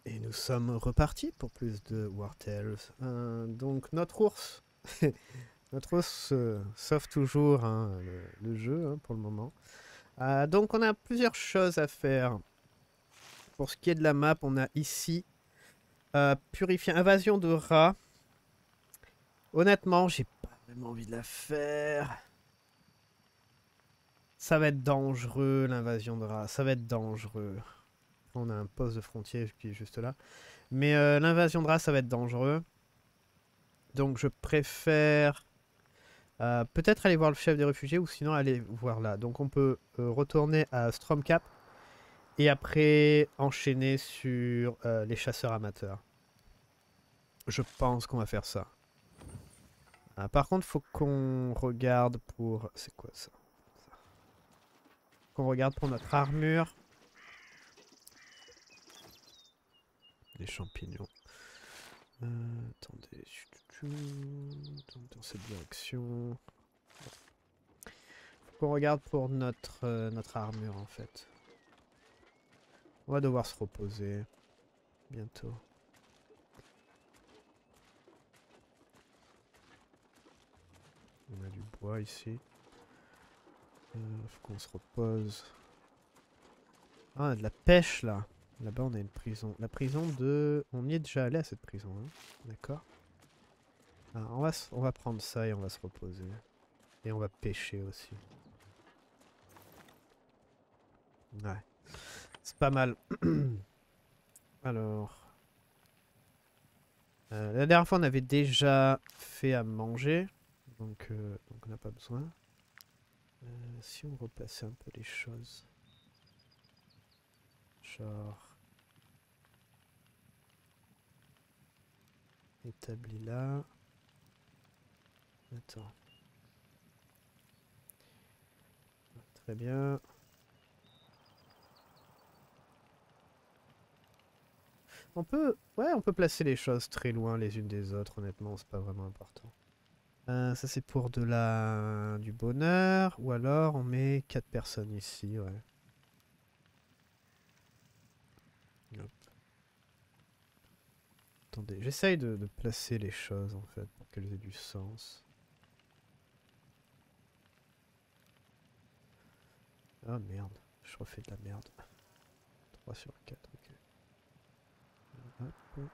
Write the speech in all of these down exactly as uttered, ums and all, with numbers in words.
Et nous sommes repartis pour plus de War Tales. Euh, donc notre ours, notre ours euh, sauve toujours hein, le, le jeu hein, pour le moment. Euh, donc on a plusieurs choses à faire. Pour ce qui est de la map, on a ici euh, purifier invasion de rats. Honnêtement, j'ai pas vraiment envie de la faire. Ça va être dangereux l'invasion de rats, ça va être dangereux. On a un poste de frontière qui est juste là. Mais euh, l'invasion de rats, ça va être dangereux. Donc je préfère euh, peut-être aller voir le chef des réfugiés ou sinon aller voir là. Donc on peut euh, retourner à Stromcap et après enchaîner sur euh, les chasseurs amateurs. Je pense qu'on va faire ça. Ah, par contre, faut qu'on regarde pour... C'est quoi ça? Qu'on regarde pour notre armure. Les champignons. Euh, attendez. Dans cette direction. Faut qu'on regarde pour notre, euh, notre armure en fait. On va devoir se reposer. Bientôt. On a du bois ici. Euh, faut qu'on se repose. Ah, on a de la pêche là. Là-bas, on a une prison. La prison de... On y est déjà allé à cette prison. Hein. D'accord. Ah, on, va on va prendre ça et on va se reposer. Et on va pêcher aussi. Ouais. C'est pas mal. Alors... Euh, la dernière fois, on avait déjà fait à manger. Donc, euh, donc on n'a pas besoin. Euh, si on replaçait un peu les choses. Genre... Établi là. Attends. Très bien. On peut... Ouais, on peut placer les choses très loin les unes des autres, honnêtement, c'est pas vraiment important. Euh, ça c'est pour de la... du bonheur, ou alors on met quatre personnes ici, ouais. Hop. Attendez, j'essaye de, de placer les choses en fait, pour qu'elles aient du sens. Ah merde, je refais de la merde. trois sur quatre, ok. Hop.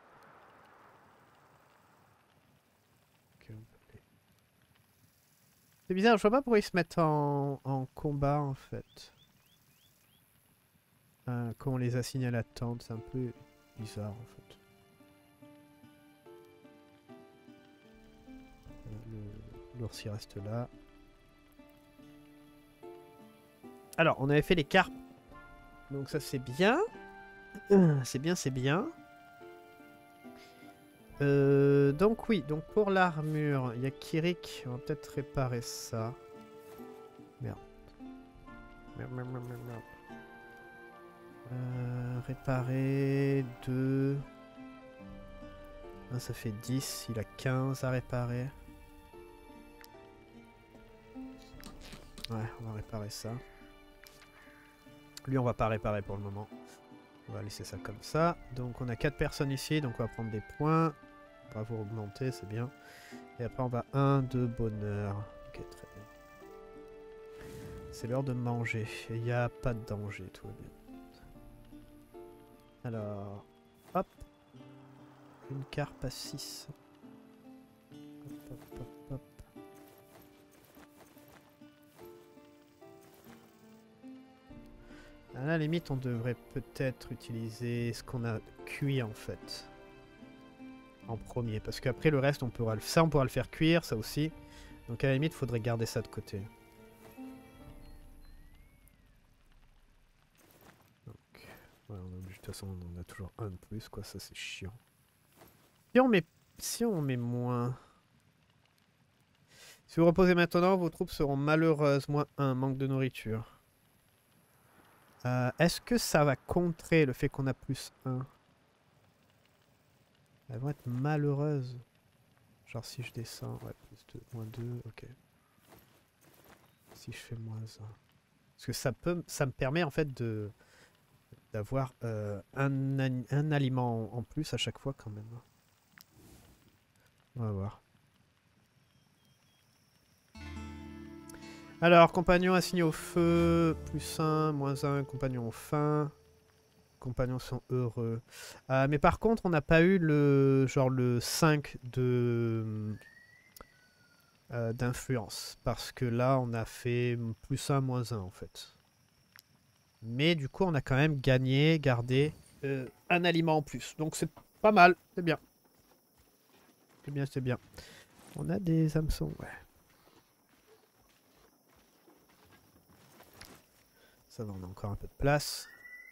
Ok, on peut les... C'est bizarre, je vois pas pourquoi ils se mettent en, en combat en fait. Euh, quand on les assigne à la tente, c'est un peu bizarre en fait. L'ours il reste là. Alors, on avait fait les carpes. Donc ça c'est bien. C'est bien, c'est bien. Euh, donc oui, donc pour l'armure, il y a Kirik. On va peut-être réparer ça. Merde. Merde, merde, merde, merde. merde. Euh, réparer deux. Ah, ça fait dix. Il a quinze à réparer. Ouais, on va réparer ça. Lui, on va pas réparer pour le moment. On va laisser ça comme ça. Donc on a quatre personnes ici, donc on va prendre des points. Bravo augmenter, c'est bien. Et après on va un de bonheur. Ok, très bien. C'est l'heure de manger. Il n'y a pas de danger, tout va bien. Alors, hop. Une carpe à six. Hop, hop, hop, hop. À la limite, on devrait peut-être utiliser ce qu'on a cuit en fait. En premier. Parce qu'après le reste, on pourra le... ça on pourra le faire cuire, ça aussi. Donc à la limite, il faudrait garder ça de côté. Donc, ouais, on a, de toute façon, on en a toujours un de plus, quoi. Ça, c'est chiant. Si on met, si on met moins... Si vous reposez maintenant, vos troupes seront malheureuses. Moins un, manque de nourriture. Euh, Est-ce que ça va contrer le fait qu'on a plus un? Elles vont être malheureuses. Genre si je descends, ouais, plus deux, moins deux, ok. Si je fais moins un. Parce que ça peut, ça me permet en fait de, d'avoir euh, un, un aliment en plus à chaque fois quand même. On va voir. Alors, compagnon assigné au feu, plus un, moins un, compagnon au faim. Compagnons sont heureux. Euh, mais par contre, on n'a pas eu le genre le cinq de euh, d'influence. Parce que là, on a fait plus un, moins un en fait. Mais du coup, on a quand même gagné, gardé euh, un aliment en plus. Donc c'est pas mal, c'est bien. C'est bien, c'est bien. On a des hameçons, ouais. Ça va, on a encore un peu de place.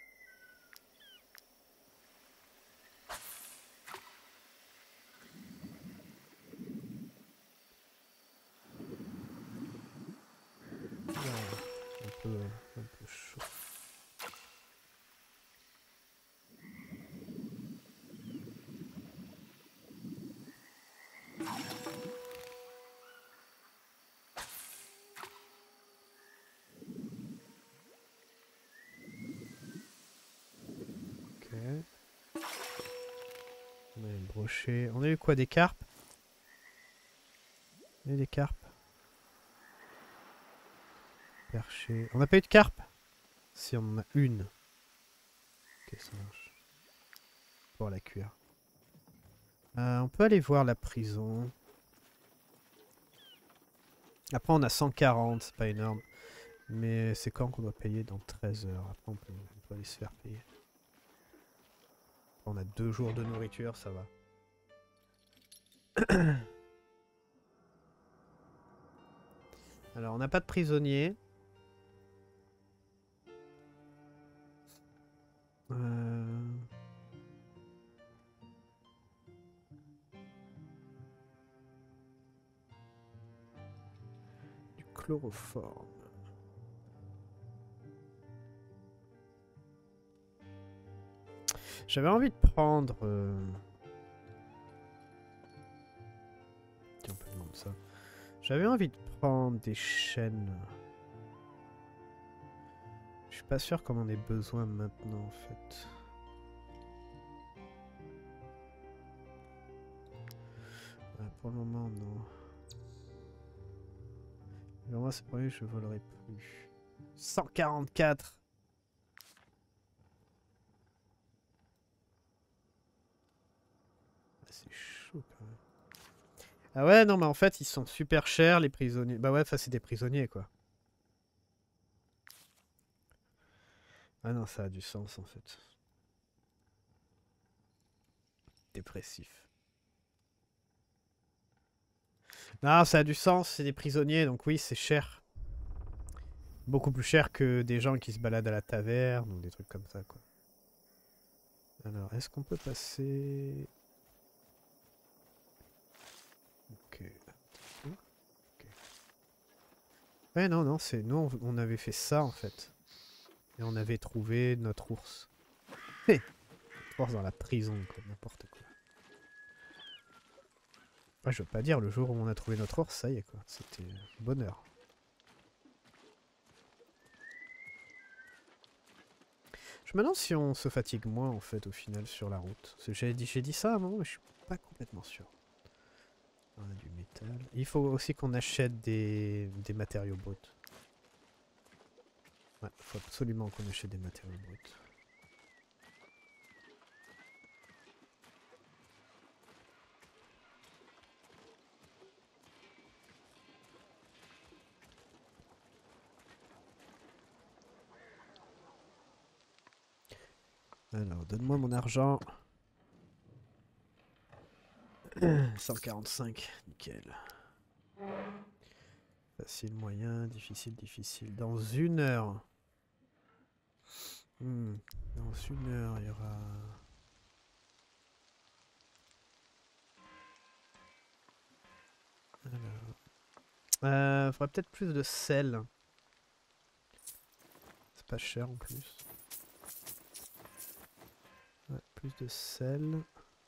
Ouais, un peu, un peu chaud. Ok. On a une brochée. On a eu quoi, des carpes? On a eu des carpes. Perché. On n'a pas eu de carpe? Si, on en a une. Ok, ça marche. Pour la cuire. Euh, on peut aller voir la prison. Après, on a cent quarante, c'est pas énorme. Mais c'est quand qu'on doit payer? Dans treize heures. Après, on peut, on peut aller se faire payer. On a deux jours de nourriture, ça va. Alors, on n'a pas de prisonniers. Euh... Du chloroforme. J'avais envie de prendre... Euh... Tiens, on peut demander ça. J'avais envie de prendre des chaînes. Je suis pas sûr qu'on en ait besoin maintenant, en fait. Ouais, pour le moment, non. Mais moi, c'est pour lui, je volerai plus. cent quarante-quatre. C'est chaud quand même. Ah ouais, non, mais en fait, ils sont super chers, les prisonniers. Bah ouais, ça, c'est des prisonniers, quoi. Ah non, ça a du sens, en fait. Dépressif. Non, ça a du sens, c'est des prisonniers, donc oui, c'est cher. Beaucoup plus cher que des gens qui se baladent à la taverne ou des trucs comme ça, quoi. Alors, est-ce qu'on peut passer... Ok. Ok. Ouais, non, non, c'est... Nous, on, on avait fait ça, en fait. Et on avait trouvé notre ours. Hé, ours dans la prison, quoi, n'importe quoi. Ouais, je veux pas dire, le jour où on a trouvé notre ours, ça y est, quoi. C'était bonheur. Je me demande si on se fatigue moins, en fait, au final, sur la route. J'ai dit, j'ai dit ça à un moment, mais je suis pas complètement sûr. On a du métal. Il faut aussi qu'on achète des, des matériaux bruts. Ouais, il faut absolument qu'on achète des matériaux bruts. Alors, donne-moi mon argent. cent quarante-cinq, nickel. Facile, moyen, difficile, difficile. Dans une heure. Hmm. Dans une heure, il y aura... Alors... Euh, faudrait peut-être plus de sel. C'est pas cher en plus. Ouais, plus de sel.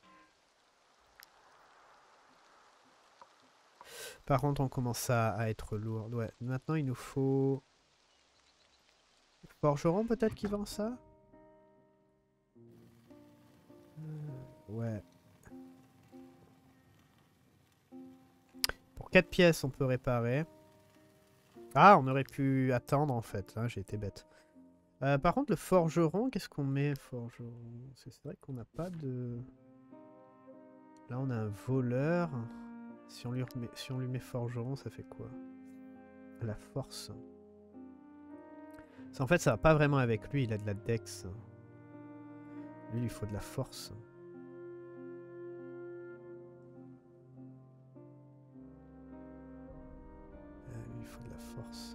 Par contre, on commence à, à être lourd. Ouais, maintenant il nous faut... Forgeron peut-être qui vend ça? Ouais. Pour quatre pièces, on peut réparer. Ah, on aurait pu attendre en fait. Hein, j'ai été bête. Euh, par contre, le forgeron, qu'est-ce qu'on met, forgeron? C'est vrai qu'on n'a pas de... Là, on a un voleur. Si on lui, remet... si on lui met forgeron, ça fait quoi? La force. En fait, ça va pas vraiment avec lui, il a de la dex. Lui, il lui faut de la force. Euh, lui, il faut de la force.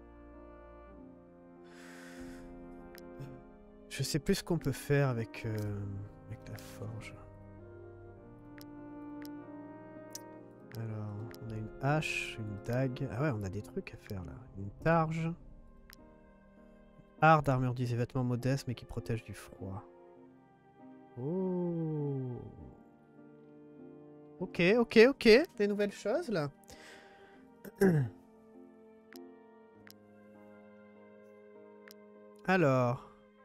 Je sais plus ce qu'on peut faire avec, euh, avec la forge. Alors, on a une hache, une dague. Ah ouais, on a des trucs à faire là. Une targe. Art d'armure dix et vêtements modestes mais qui protègent du froid. Oh. Ok, ok, ok. Des nouvelles choses là. Alors.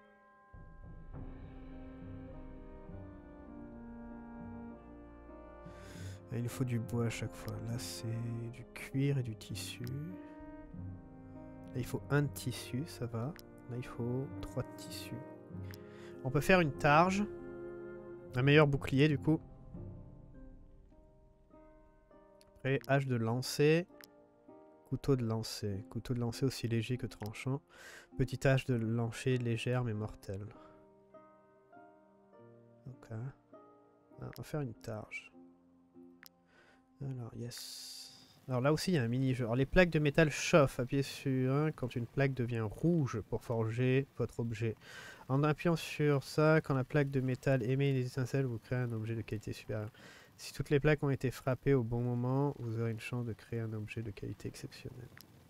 Il nous faut du bois à chaque fois. Là, c'est du cuir et du tissu. Là, il faut un de tissu, ça va. Là, il faut trois de tissu. On peut faire une targe. Un meilleur bouclier, du coup. Après, hache de lancer. Couteau de lancer. Couteau de lancer aussi léger que tranchant. Petite hache de lancer légère mais mortelle. Ok. Ah, on va faire une targe. Alors, yes. Alors là aussi, il y a un mini-jeu. Alors, les plaques de métal chauffent. Appuyez sur un quand une plaque devient rouge pour forger votre objet. En appuyant sur ça, quand la plaque de métal émet des étincelles, vous créez un objet de qualité supérieure. Si toutes les plaques ont été frappées au bon moment, vous aurez une chance de créer un objet de qualité exceptionnelle.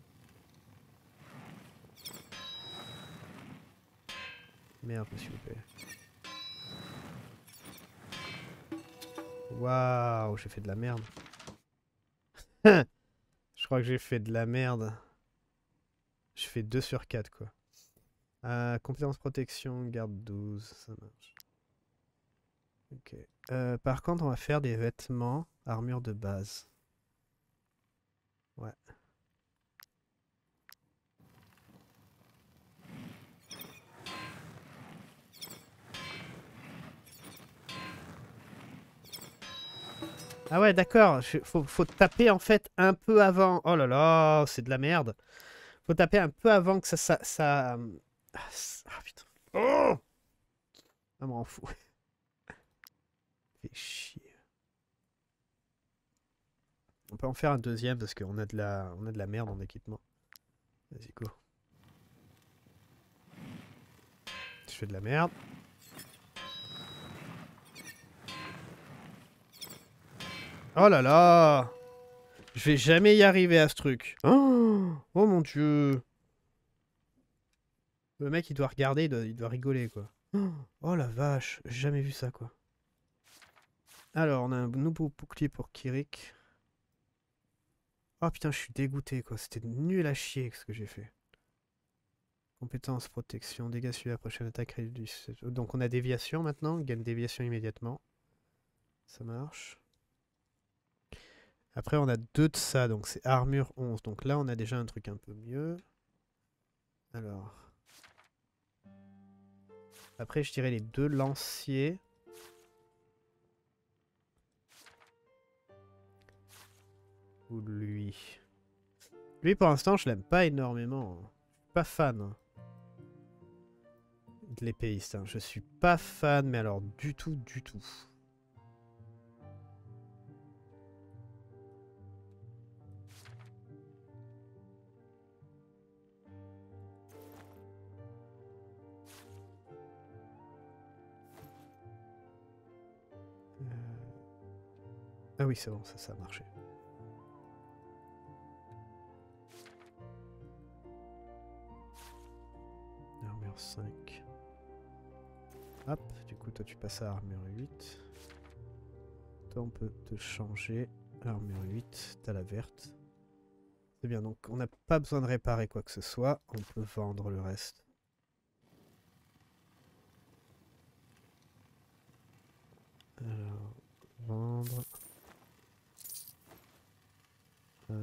Merde, je me suis loupé. Waouh, j'ai fait de la merde. Je crois que j'ai fait de la merde. Je fais deux sur quatre quoi. Euh, compétence protection, garde douze, ça marche. Ok. Euh, par contre, on va faire des vêtements, armure de base. Ouais. Ah ouais, d'accord. Faut, faut taper en fait un peu avant. Oh là là, c'est de la merde. Faut taper un peu avant que ça... ça, ça... Ah, ah, putain. Oh, ah, m'en fous. Fait chier. On peut en faire un deuxième parce qu'on a de la, on a de la merde en équipement. Vas-y, go. Je fais de la merde. Oh là là! Je vais jamais y arriver à ce truc. Oh, oh mon dieu! Le mec il doit regarder, il doit, il doit rigoler quoi. Oh la vache, j'ai jamais vu ça quoi. Alors on a un nouveau bouclier pour Kirik. Oh putain, je suis dégoûté quoi, c'était nul à chier ce que j'ai fait. Compétence, protection, dégâts sur la prochaine attaque. Donc on a déviation maintenant, on gagne déviation immédiatement. Ça marche. Après on a deux de ça, donc c'est armure onze. Donc là on a déjà un truc un peu mieux. Alors. Après je dirais les deux lanciers. Ou lui. Lui pour l'instant je l'aime pas énormément. Je suis pas fan. Hein. De l'épéiste. Hein. Je suis pas fan, mais alors du tout, du tout. Euh... Ah oui, c'est bon, ça, ça a marché. Armure cinq. Hop, du coup toi tu passes à armure huit. Toi on peut te changer. Armure huit, t'as la verte. C'est bien, donc on n'a pas besoin de réparer quoi que ce soit. On peut vendre le reste.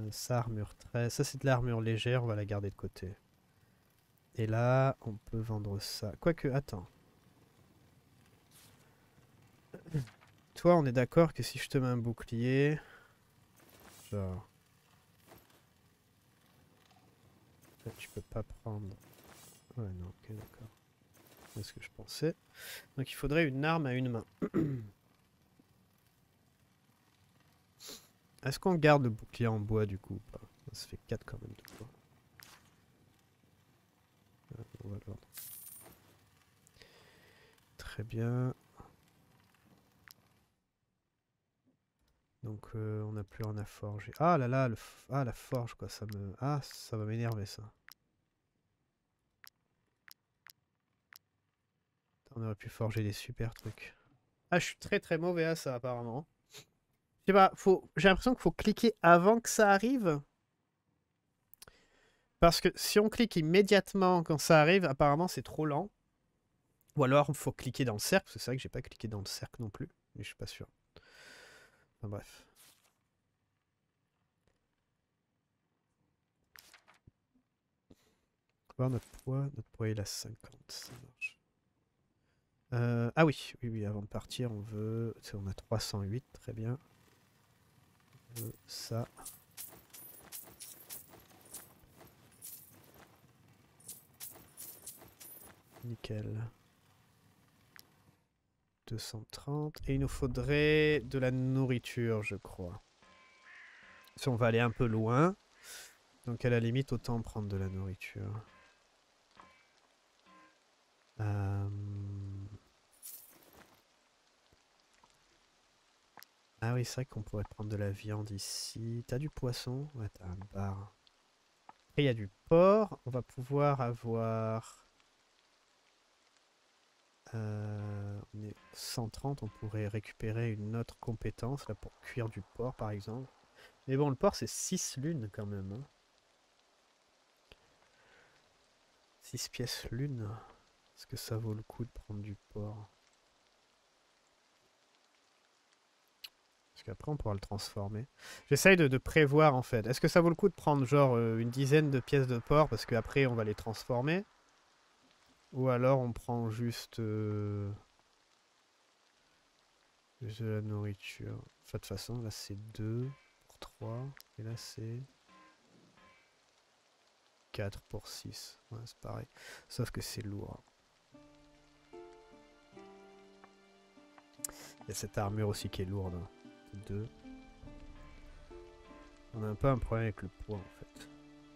Euh, ça, armure treize. Ça, c'est de l'armure légère, on va la garder de côté. Et là, on peut vendre ça. Quoique, attends. Toi, on est d'accord que si je te mets un bouclier... Genre... Là, tu peux pas prendre... Ouais, non, ok, d'accord. C'est ce que je pensais. Donc il faudrait une arme à une main. Est-ce qu'on garde le bouclier en bois du coup ou pas? Ça fait quatre quand même de bois. Euh, on va le vendre. Très bien. Donc euh, on n'a plus rien à forger. Ah là là, le f- ah la forge quoi, ça me... Ah, ça va m'énerver ça. On aurait pu forger des super trucs. Ah, je suis très très mauvais à ça apparemment. Je sais pas, faut... j'ai l'impression qu'il faut cliquer avant que ça arrive. Parce que si on clique immédiatement quand ça arrive, apparemment c'est trop lent. Ou alors il faut cliquer dans le cercle, parce que c'est vrai que j'ai pas cliqué dans le cercle non plus. Mais je suis pas sûr. Enfin bref. On va voir notre poids. Notre poids il a cinquante, ça marche. Euh, ah oui, oui, oui, avant de partir, on veut... Tu sais, on a trois cent huit, très bien. On veut ça. Nickel. deux cent trente. Et il nous faudrait de la nourriture, je crois. Si on va aller un peu loin. Donc à la limite, autant prendre de la nourriture. Euh... Ah oui, c'est vrai qu'on pourrait prendre de la viande ici. T'as du poisson? Ouais, t'as un bar. Après, il y a du porc. On va pouvoir avoir... Euh, on est cent trente, on pourrait récupérer une autre compétence là pour cuire du porc par exemple. Mais bon, le porc c'est six lunes quand même. Hein. six pièces lunes. Est-ce que ça vaut le coup de prendre du porc? Parce qu'après on pourra le transformer. J'essaye de, de prévoir en fait. Est-ce que ça vaut le coup de prendre genre euh, une dizaine de pièces de porc parce qu'après on va les transformer? Ou alors on prend juste, euh, juste de la nourriture. Enfin, de toute façon là c'est deux pour trois. Et là c'est... quatre pour six. Ouais, c'est pareil. Sauf que c'est lourd. Il y a cette armure aussi qui est lourde. deux. On a un peu un problème avec le poids en fait.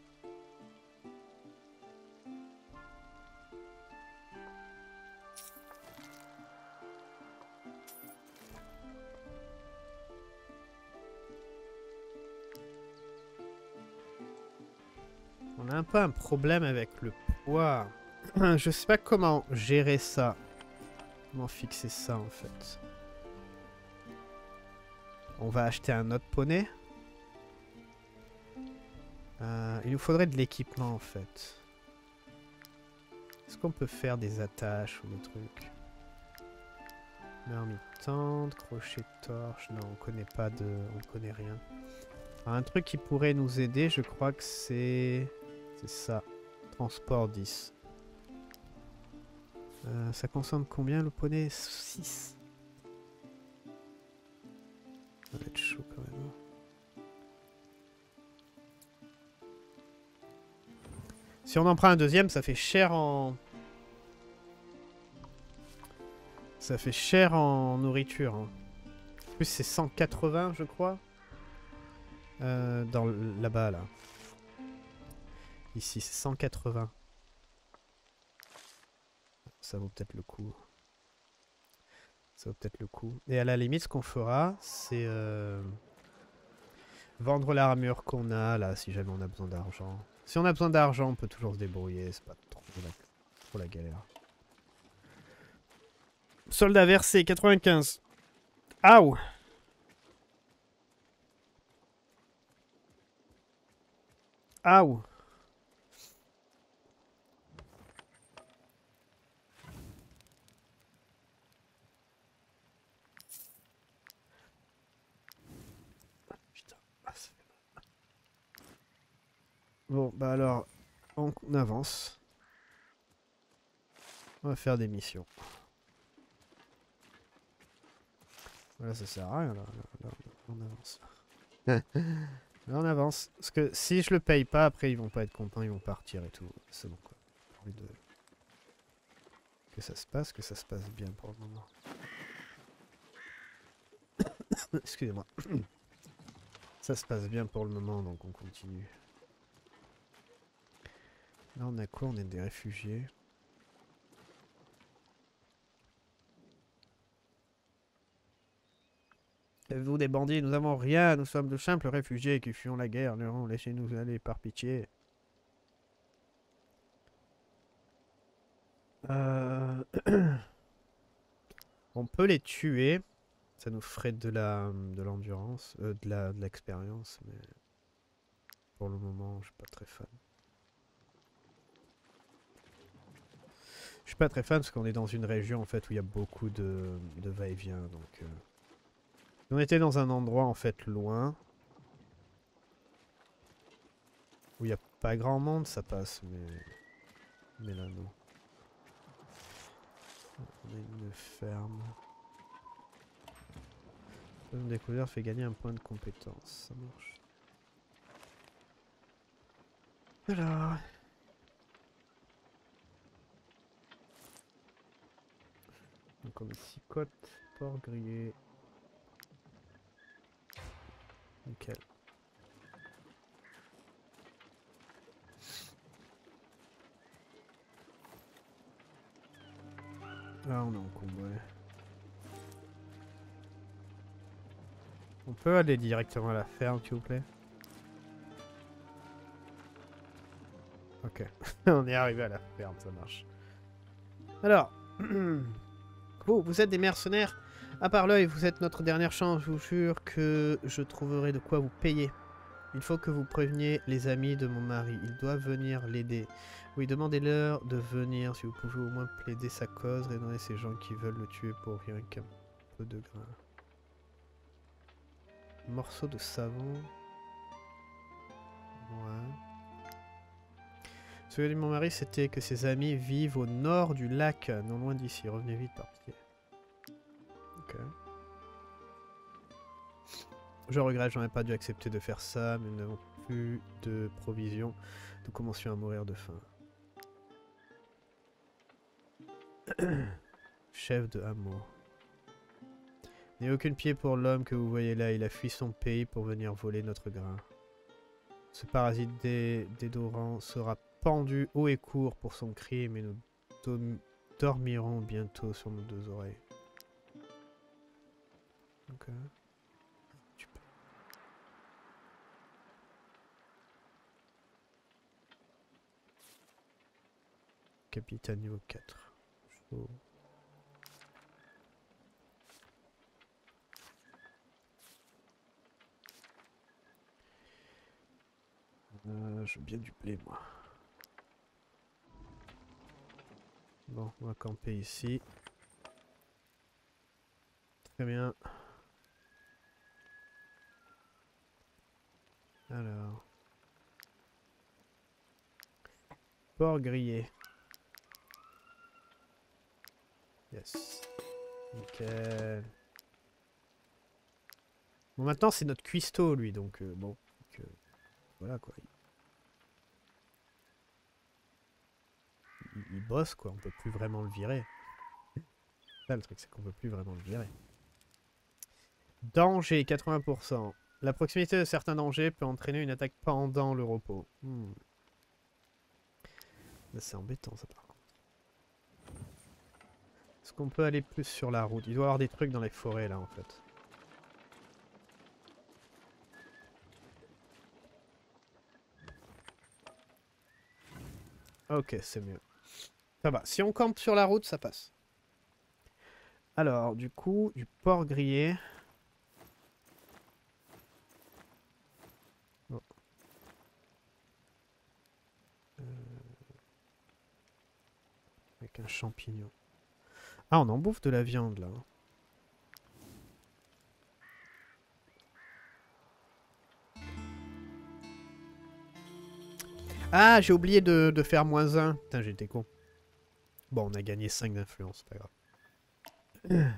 On a un peu un problème avec le poids. Je sais pas comment gérer ça. Comment fixer ça en fait. On va acheter un autre poney. Euh, il nous faudrait de l'équipement en fait. Est-ce qu'on peut faire des attaches ou des trucs? Marmitante, crochet torche. Non, on connaît pas de... On connaît rien. Alors, un truc qui pourrait nous aider, je crois que c'est... C'est ça. Transport dix. Euh, ça consomme combien le poney? six. Ça va être chaud quand même. Si on en prend un deuxième, ça fait cher en... Ça fait cher en nourriture. Hein. En plus, c'est cent quatre-vingts, je crois. Euh, dans là-bas, là. Ici, c'est cent quatre-vingts. Ça vaut peut-être le coup. Ça vaut peut-être le coup. Et à la limite, ce qu'on fera, c'est... Euh, vendre l'armure qu'on a, là, si jamais on a besoin d'argent. Si on a besoin d'argent, on peut toujours se débrouiller. C'est pas trop la, trop la galère. Soldat versé, quatre-vingt-quinze. Aouh! Aouh! Putain, ah, ça fait mal. Bon, bah alors, on avance. On va faire des missions. Voilà, ça sert à rien, là, là, là, on avance. Là, on avance. Parce que si je le paye pas, après, ils vont pas être contents, ils vont partir et tout. C'est bon, quoi. J'ai envie de... Que ça se passe, que ça se passe bien pour le moment. Excusez-moi. Ça se passe bien pour le moment, donc on continue. Là, on a quoi? On est des réfugiés. Avez-vous des bandits? Nous n'avons rien. Nous sommes de simples réfugiés qui fuyons la guerre. Non, laissez-nous aller par pitié. Euh... on peut les tuer. Ça nous ferait de la de l'endurance, euh, de la de l'expérience, mais pour le moment, je suis pas très fan. Je suis pas très fan parce qu'on est dans une région en fait où il y a beaucoup de, de va-et-vient, donc. Euh... On était dans un endroit en fait loin où il n'y a pas grand monde, ça passe, mais mais là non. On a une ferme. Une découverte fait gagner un point de compétence, ça marche. Alors. Donc on a six côtes, porc grillé. Nickel. Ah, on est en combo. Ouais. On peut aller directement à la ferme, s'il vous plaît? Ok. On est arrivé à la ferme, ça marche. Alors. Vous, vous êtes des mercenaires. À part l'œil, vous êtes notre dernière chance. Je vous jure que je trouverai de quoi vous payer. Il faut que vous préveniez les amis de mon mari. Ils doivent venir l'aider. Oui, demandez-leur de venir. Si vous pouvez au moins plaider sa cause. Raisonner ces gens qui veulent le tuer pour rien qu'un peu de grain. Morceau de savon. Ouais. Ce que dit mon mari, c'était que ses amis vivent au nord du lac, non loin d'ici. Revenez vite, par pitié. Ok. Je regrette, j'aurais pas dû accepter de faire ça, mais nous n'avons plus de provisions. Nous commencions à mourir de faim. Chef de hameau. Il n'y a aucun pied pour l'homme que vous voyez là. Il a fui son pays pour venir voler notre grain. Ce parasite dé dédorant sera pendu haut et court pour son crime et nous dormirons bientôt sur nos deux oreilles. Ok. Super. Capitaine niveau quatre. Chaud. Euh, je veux bien du blé, moi. Bon, on va camper ici. Très bien. Alors. Porc grillé. Yes. Nickel. Bon, maintenant, c'est notre cuistot, lui, donc euh, bon. Donc, euh, voilà, quoi. Il, il bosse, quoi. On peut plus vraiment le virer. Là, le truc, c'est qu'on peut plus vraiment le virer. Danger, quatre-vingts pour cent. La proximité de certains dangers peut entraîner une attaque pendant le repos. Hmm. C'est embêtant, ça, par contre. Est-ce qu'on peut aller plus sur la route? Il doit y avoir des trucs dans les forêts, là, en fait. Ok, c'est mieux. Ça va. Si on campe sur la route, ça passe. Alors, du coup, du porc grillé. Bon. Euh... Avec un champignon. Ah, on en bouffe de la viande, là. Ah, j'ai oublié de, de faire moins un. Putain, j'étais con. Bon, on a gagné cinq d'influence, c'est pas grave.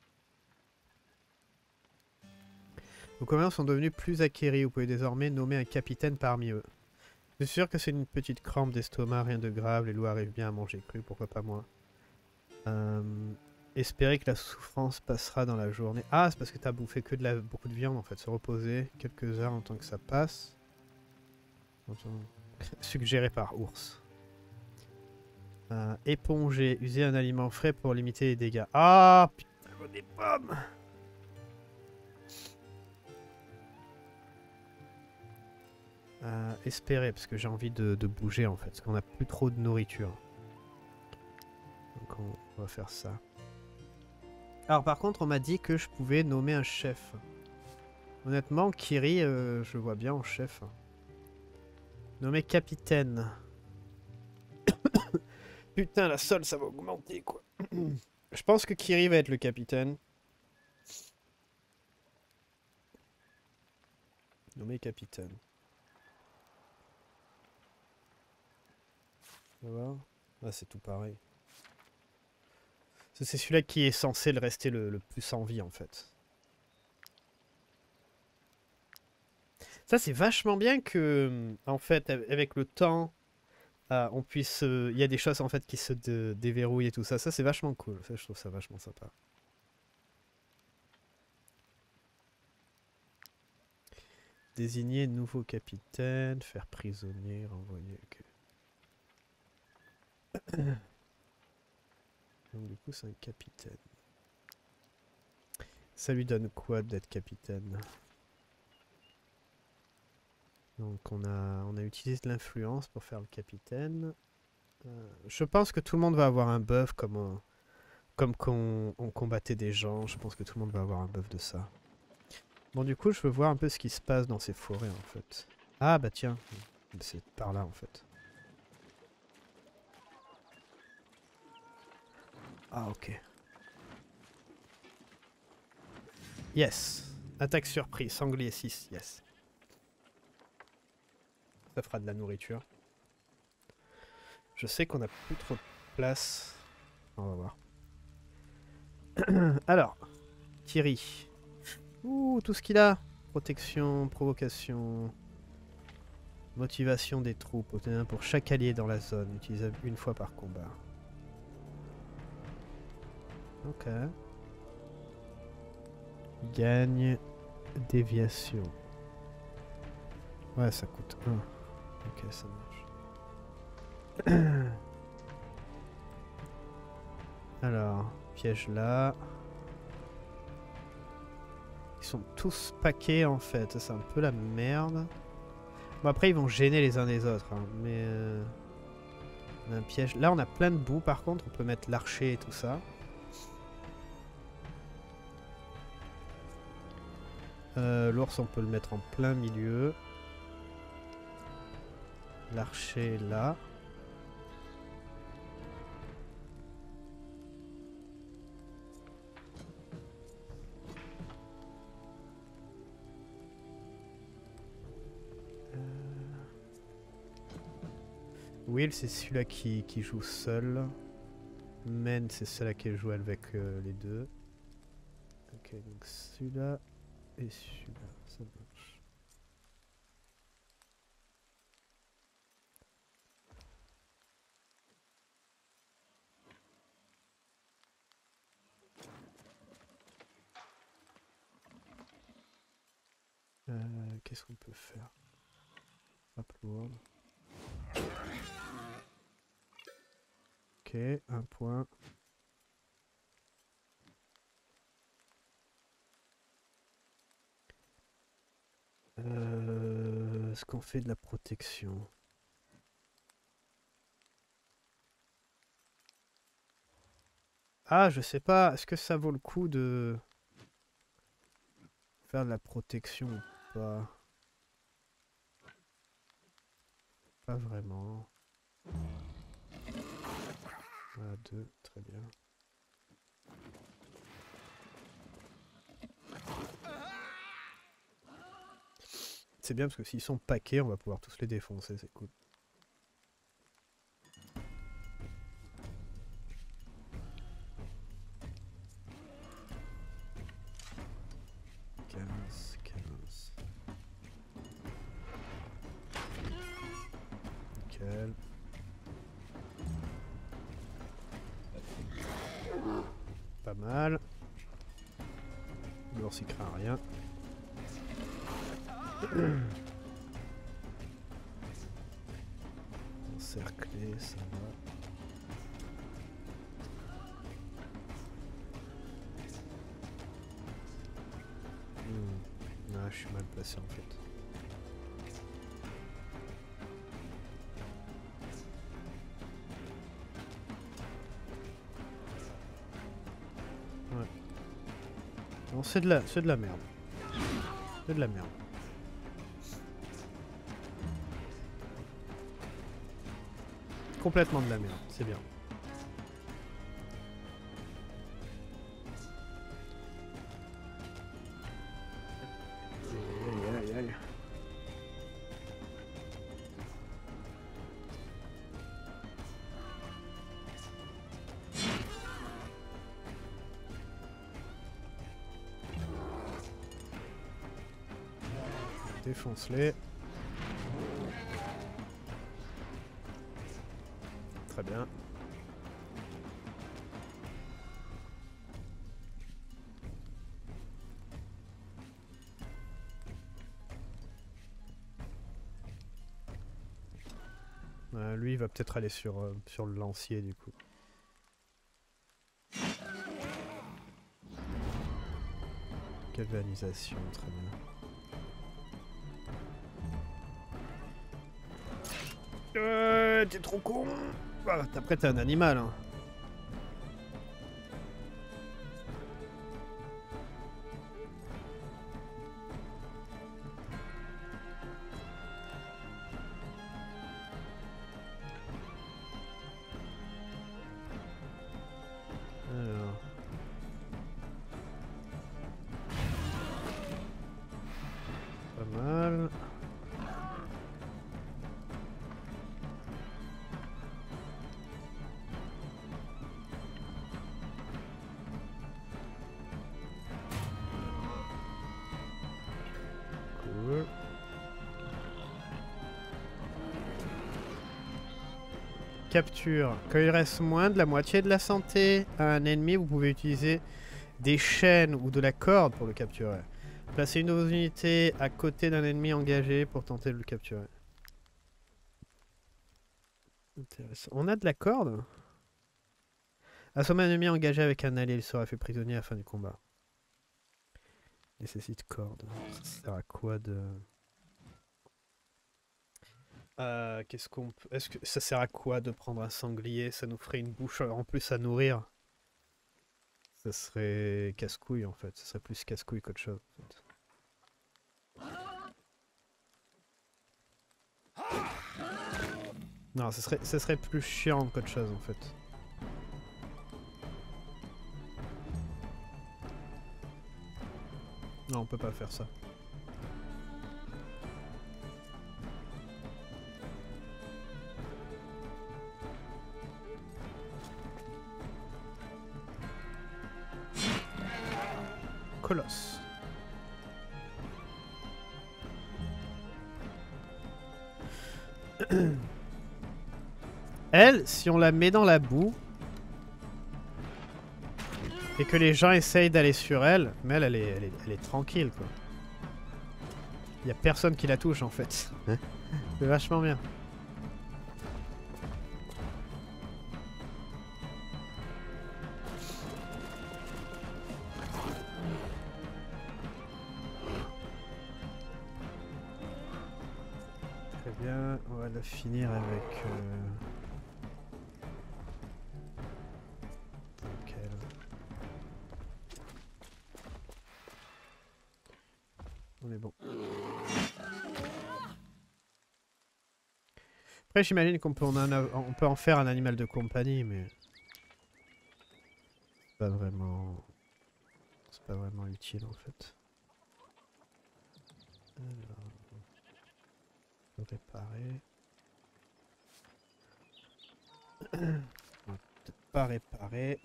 Vos commerces sont devenus plus acquéris. Vous pouvez désormais nommer un capitaine parmi eux. C'est sûr que c'est une petite crampe d'estomac, rien de grave. Les loups arrivent bien à manger cru, pourquoi pas moi. Euh, espérer que la souffrance passera dans la journée. Ah, c'est parce que t'as bouffé que de la, beaucoup de viande en fait. Se reposer quelques heures en tant que ça passe. Suggéré par ours. Euh, éponger. User un aliment frais pour limiter les dégâts. Ah, putain, des pommes. Euh, espérer, parce que j'ai envie de, de bouger en fait. Parce qu'on n'a plus trop de nourriture. Donc on, on va faire ça. Alors par contre, on m'a dit que je pouvais nommer un chef. Honnêtement, Kiri, euh, je le vois bien en chef. Nommer capitaine. Putain, la sol, ça va augmenter, quoi. Je pense que Kiri va être le capitaine. Nommer capitaine. On va voir. Ah, c'est tout pareil. C'est celui-là qui est censé le rester le, le plus en vie, en fait. Ça, c'est vachement bien que, en fait, avec le temps, euh, on puisse... Il euh, y a des choses, en fait, qui se dé déverrouillent et tout ça. Ça, c'est vachement cool. Ça, je trouve ça vachement sympa. Désigner nouveau capitaine, faire prisonnier, renvoyer... Okay. Donc du coup, c'est un capitaine. Ça lui donne quoi d'être capitaine? Donc on a, on a utilisé de l'influence pour faire le capitaine. Euh, je pense que tout le monde va avoir un buff comme on, comme quand on, on combattait des gens. Je pense que tout le monde va avoir un buff de ça. Bon du coup, je veux voir un peu ce qui se passe dans ces forêts en fait. Ah bah tiens, c'est par là en fait. Ah ok. Yes. Attaque surprise, sanglier six, yes. Ça fera de la nourriture. Je sais qu'on a plus trop de place. On va voir. Alors, Thierry. Ouh, tout ce qu'il a. Protection, provocation, motivation des troupes. Obtenir pour chaque allié dans la zone. Utilisable une fois par combat. Ok. Gagne déviation. Ouais, ça coûte un. Ok, ça marche. Alors, piège là. Ils sont tous paquets en fait, c'est un peu la merde. Bon après ils vont gêner les uns les autres, hein, mais... Euh... On a un piège. Là on a plein de boue par contre, on peut mettre l'archer et tout ça. Euh, L'ours on peut le mettre en plein milieu. L'archer là. Will, c'est celui-là qui, qui joue seul. Men, c'est celui-là qui joue avec euh, les deux. Ok, donc celui-là et celui-là, ça marche. Euh, Qu'est-ce qu'on peut faire? Upload. Ok, un point. Euh, Est-ce qu'on fait de la protection? Ah, je sais pas. Est-ce que ça vaut le coup de faire de la protection ou pas? Pas vraiment. Voilà, deux, très bien. C'est bien parce que s'ils sont paquets, on va pouvoir tous les défoncer, c'est cool. mal. L'ours il craint rien. Encerclé, ça va. Hmm. Ah, je suis mal placé en fait. Ouais. Non, c'est de la, c'est de la merde. C'est de la merde. Complètement de la merde, c'est bien. Aïe, aïe, aïe. Défonce-les. Très bien. Euh, lui, il va peut-être aller sur, euh, sur le lancier du coup. Galvanisation, très bien. Euh, t'es trop con. Ah, après, t'es un animal. Hein. Alors. Pas mal. Cool. Capture. Quand il reste moins de la moitié de la santé à un ennemi, vous pouvez utiliser des chaînes ou de la corde pour le capturer. Placez une de vos unités à côté d'un ennemi engagé pour tenter de le capturer. Intéressant. On a de la corde? Assommer un ennemi engagé avec un allié, il sera fait prisonnier à la fin du combat. Nécessite corde. Ça sert à quoi de... Euh, qu'est-ce qu'on peut... Est-ce que ça sert à quoi de prendre un sanglier? Ça nous ferait une bouche en plus à nourrir. Ça serait casse-couille en fait. Ça serait plus casse-couille qu'autre chose. En fait. Non, ça serait, ça serait plus chiant qu'autre chose en fait. Non, on peut pas faire ça. Colosse. Elle, si on la met dans la boue et que les gens essayent d'aller sur elle, mais elle, elle est, elle est, elle est tranquille quoi. Il y a personne qui la touche en fait. C'est vachement bien. Très bien, on va la finir avec... Euh... On est bon. Après, j'imagine qu'on peut, on peut en faire un animal de compagnie, mais c'est pas vraiment, c'est pas vraiment utile en fait. Alors, on peut réparer. On va peut-être pas réparer.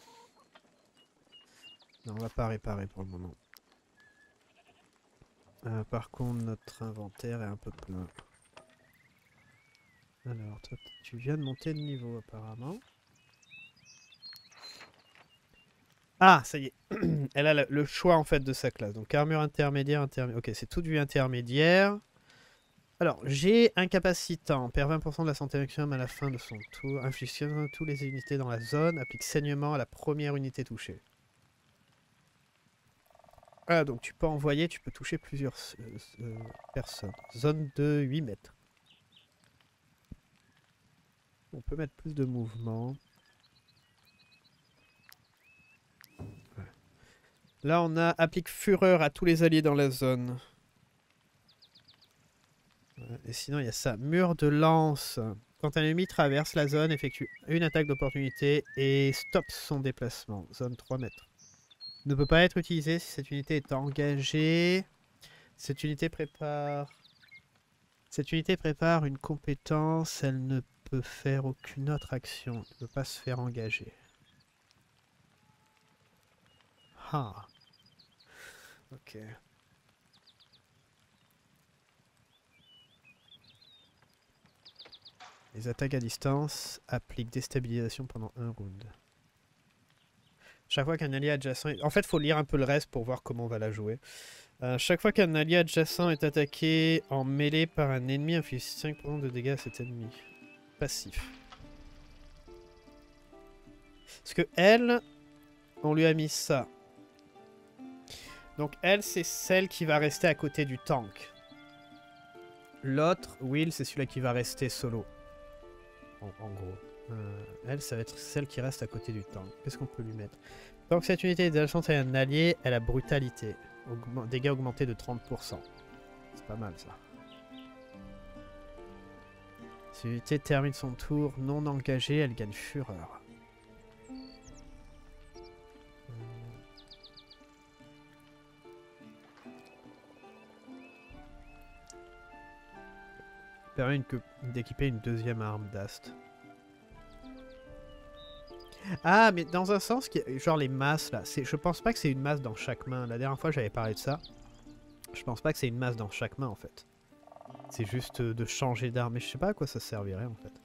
Non, on va pas réparer pour le moment. Euh, par contre, notre inventaire est un peu plein. Alors, toi, tu viens de monter de niveau apparemment. Ah, ça y est. Elle a le le choix en fait de sa classe. Donc armure intermédiaire, intermédiaire. Ok, c'est tout du intermédiaire. Alors, j'ai incapacitant. Perd vingt pour cent de la santé maximum à la fin de son tour. Infliction à toutes les unités dans la zone. Applique saignement à la première unité touchée. Ah, donc tu peux envoyer, tu peux toucher plusieurs euh, euh, personnes. Zone de huit mètres. On peut mettre plus de mouvement. Ouais. Là, on a applique fureur à tous les alliés dans la zone. Ouais. Et sinon, il y a ça. Mur de lance. Quand un ennemi traverse la zone, effectue une attaque d'opportunité et stoppe son déplacement. Zone trois mètres. Ne peut pas être utilisé si cette unité est engagée. Cette unité prépare... Cette unité prépare une compétence. Elle ne peut faire aucune autre action. Elle ne peut pas se faire engager. Ah. Ok. Les attaques à distance appliquent déstabilisation pendant un round. Chaque fois qu'un allié adjacent... Est... En fait, il faut lire un peu le reste pour voir comment on va la jouer. Euh, chaque fois qu'un allié adjacent est attaqué en mêlée par un ennemi, inflige cinq pour cent de dégâts à cet ennemi. Passif. Parce que elle, on lui a mis ça. Donc elle, c'est celle qui va rester à côté du tank. L'autre, Will, c'est celui-là qui va rester solo. En, en gros. Euh, elle, ça va être celle qui reste à côté du tank. Qu'est-ce qu'on peut lui mettre? Tant que cette unité est adjacente à un allié, elle a brutalité. Augment, dégâts augmentés de trente pour cent. C'est pas mal ça. Si l'unité termine son tour non engagée, elle gagne fureur. Permet d'équiper une deuxième arme d'ast. Ah, mais dans un sens, genre les masses là, je pense pas que c'est une masse dans chaque main. La dernière fois j'avais parlé de ça. Je pense pas que c'est une masse dans chaque main en fait. C'est juste de changer d'arme. Mais je sais pas à quoi ça servirait en fait.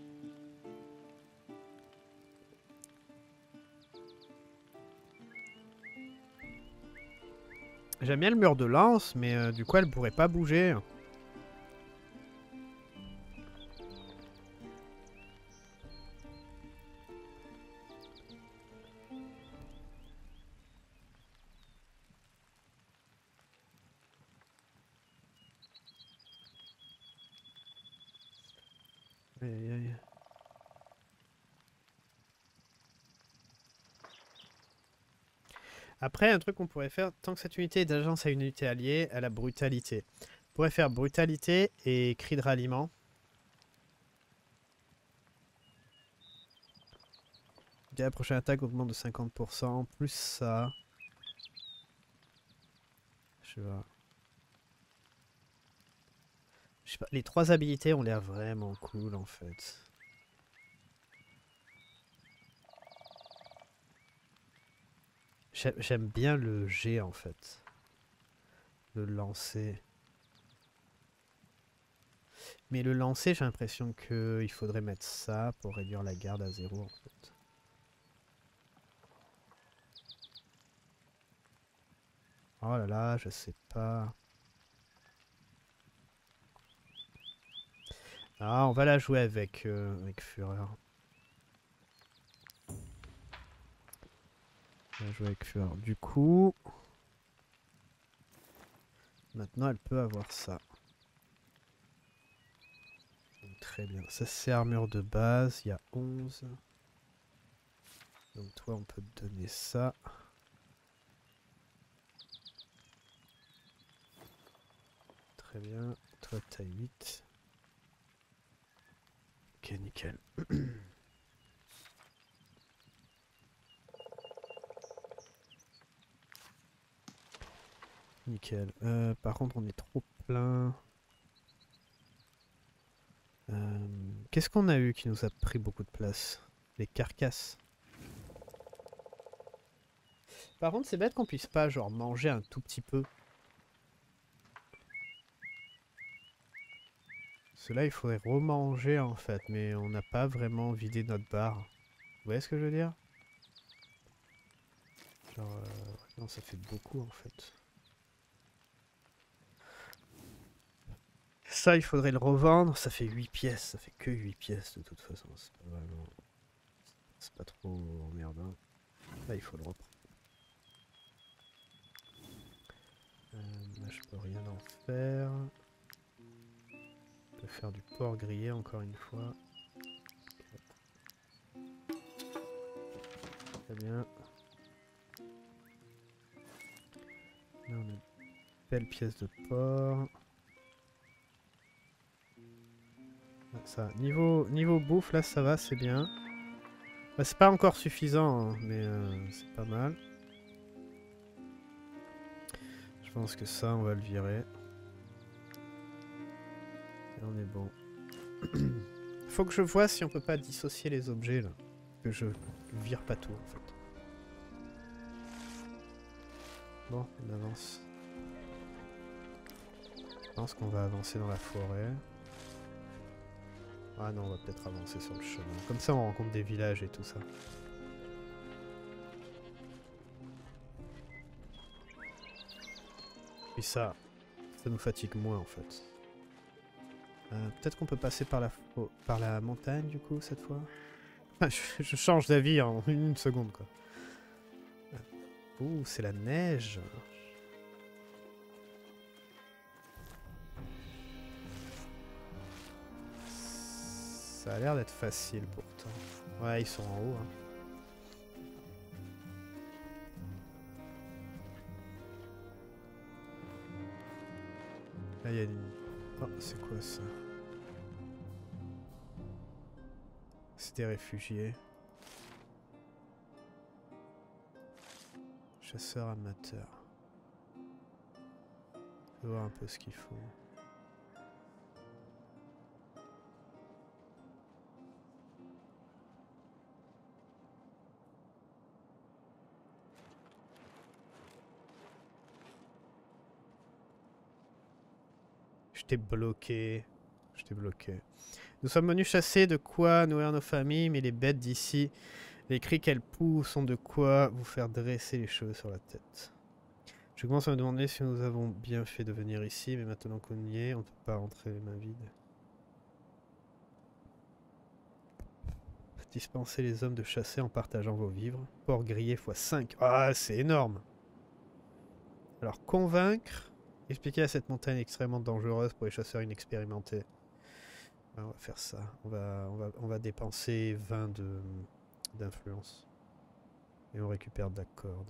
J'aime bien le mur de lance, mais euh, du coup elle pourrait pas bouger. Aïe, aïe. Après, un truc qu'on pourrait faire, tant que cette unité est d'agence à une unité alliée, elle a brutalité. On pourrait faire brutalité et cri de ralliement. Dès la prochaine attaque augmente de cinquante pour cent, plus ça. Je vois. Je sais pas, les trois habilités ont l'air vraiment cool en fait. J'aime bien le G en fait. Le lancer. Mais le lancer, j'ai l'impression qu'il faudrait mettre ça pour réduire la garde à zéro en fait. Oh là là, je sais pas. Ah, on va la jouer avec, euh, avec Fureur. On va jouer avec Fureur. Du coup... Maintenant, elle peut avoir ça. Donc, très bien. Ça, c'est armure de base. Il y a onze. Donc toi, on peut te donner ça. Très bien. Toi, t'as huit. Ok, nickel. Nickel. Euh, par contre, on est trop plein. Euh, Qu'est-ce qu'on a eu qui nous a pris beaucoup de place? Les carcasses. Par contre, c'est bête qu'on puisse pas genre manger un tout petit peu. Cela, il faudrait remanger en fait, mais on n'a pas vraiment vidé notre barre. Vous voyez ce que je veux dire? Genre, euh, non, ça fait beaucoup en fait. Ça, il faudrait le revendre. Ça fait huit pièces. Ça fait que huit pièces de toute façon. C'est pas vraiment... C'est pas trop emmerdant. Là, il faut le reprendre. Euh, là, je peux rien en faire. Je peux faire du porc grillé encore une fois. Très bien. Là, on a une belle pièce de porc. Ah, ça, niveau, niveau bouffe, là, ça va, c'est bien. Bah, c'est pas encore suffisant, hein, mais euh, c'est pas mal. Je pense que ça, on va le virer. Et on est bon. Faut que je vois si on peut pas dissocier les objets, là. Que je vire pas tout, en fait. Bon, on avance. Je pense qu'on va avancer dans la forêt. Ah non, on va peut-être avancer sur le chemin. Comme ça, on rencontre des villages et tout ça. Et ça, ça nous fatigue moins, en fait. Euh, peut-être qu'on peut passer par la, oh, par la montagne, du coup, cette fois. Ah, je, je change d'avis en une seconde, quoi. Ouh, c'est la neige. Ça a l'air d'être facile pourtant. Ouais, ils sont en haut. Hein. Là, il y a une... Oh, c'est quoi ça? C'est des réfugiés. Chasseurs amateurs. On va voir un peu ce qu'il faut. Je t'ai bloqué. Je t'ai bloqué. Nous sommes venus chasser de quoi nourrir nos familles, mais les bêtes d'ici, les cris qu'elles poussent sont de quoi vous faire dresser les cheveux sur la tête. Je commence à me demander si nous avons bien fait de venir ici, mais maintenant qu'on y est, on ne peut pas rentrer les mains vides. Dispenser les hommes de chasser en partageant vos vivres. Porc grillé fois cinq. Ah, c'est énorme! Alors, convaincre. Expliquer à cette montagne extrêmement dangereuse pour les chasseurs inexpérimentés. Ouais, on va faire ça. On va, on va, on va dépenser vingt de d'influence. Et on récupère de la corde.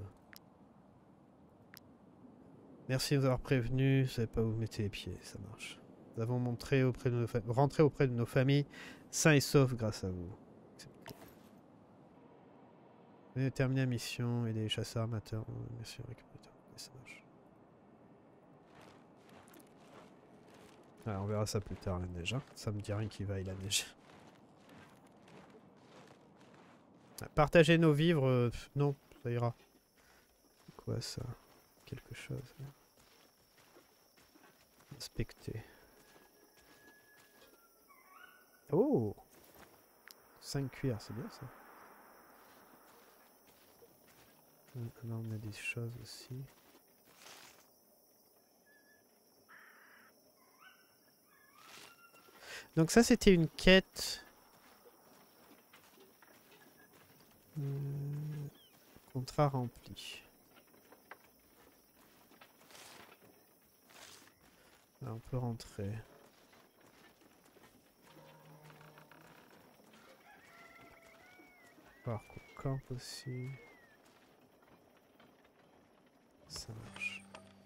Merci de nous avoir prévenus. Vous savez pas où vous mettez les pieds. Ça marche. Nous avons montré auprès de nos familles, rentré auprès de nos familles, sains et saufs grâce à vous. Venez terminer la mission. Aider les chasseurs amateurs. Merci, on récupère. Et ça marche. Ah, on verra ça plus tard, la neige. Hein. Ça me dit rien qu'il vaille la neige. Partager nos vivres, euh, non, ça ira. C'est quoi ça? Quelque chose. Là. Inspecter. Oh! cinq cuirs, c'est bien ça. Là, on a des choses aussi. Donc ça, c'était une quête. Hum, contrat rempli. Là, on peut rentrer. Voir qu'on campe aussi. Ça marche.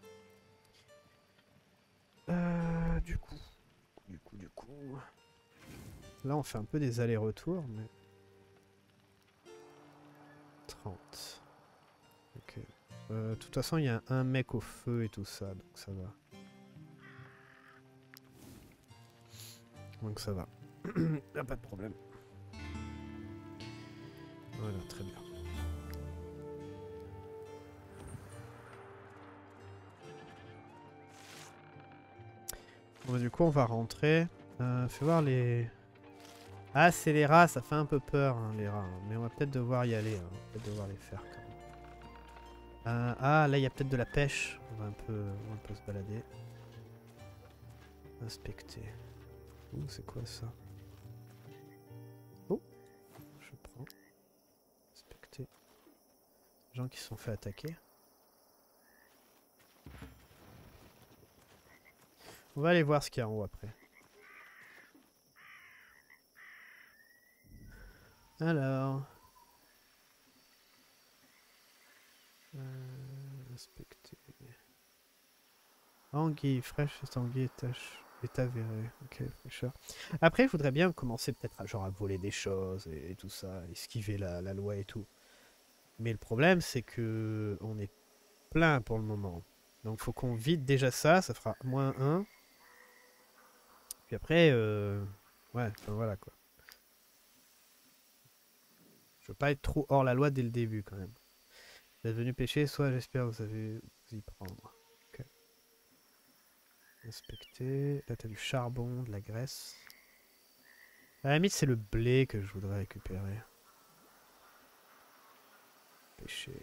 Euh, du coup. Du coup, du coup. Là, on fait un peu des allers-retours, mais... trente. Ok. Euh, de toute façon, il y a un mec au feu et tout ça, donc ça va. Donc ça va. Y'a pas de problème. Voilà, très bien. Bon, bah, du coup, on va rentrer. Euh, fais voir les... Ah, c'est les rats, ça fait un peu peur, hein, les rats. Mais on va peut-être devoir y aller. Hein. On va peut-être devoir les faire quand même. Euh, ah, là, il y a peut-être de la pêche. On va un peu, on va un peu se balader. Inspecter. Ouh, c'est quoi ça? Oh, je prends. Inspecter. Gens qui se sont fait attaquer. On va aller voir ce qu'il y a en haut après. Alors. Euh, inspecter. Anguille, fraîche, anguille, tâche. Est avéré. Ok, fraîcheur. Après, il faudrait bien commencer peut-être à, genre, à voler des choses et, et tout ça, esquiver la, la loi et tout. Mais le problème, c'est que on est plein pour le moment. Donc, faut qu'on vide déjà ça. Ça fera moins un. Puis après, euh... ouais, enfin voilà quoi. Je veux pas être trop hors la loi dès le début quand même. Vous êtes venu pêcher, soit j'espère vous savez vous y prendre. Ok. Inspecter. Là, t'as du charbon, de la graisse. À la limite, c'est le blé que je voudrais récupérer. Pêcher.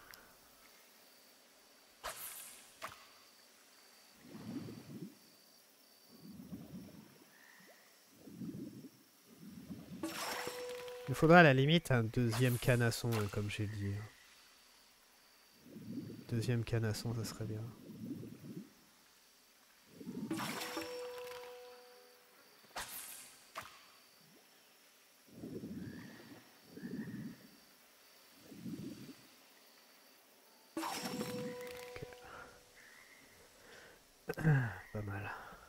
Il me faudra à la limite un deuxième canasson, hein, comme j'ai dit. Deuxième canasson, ça serait bien. Okay. Pas mal.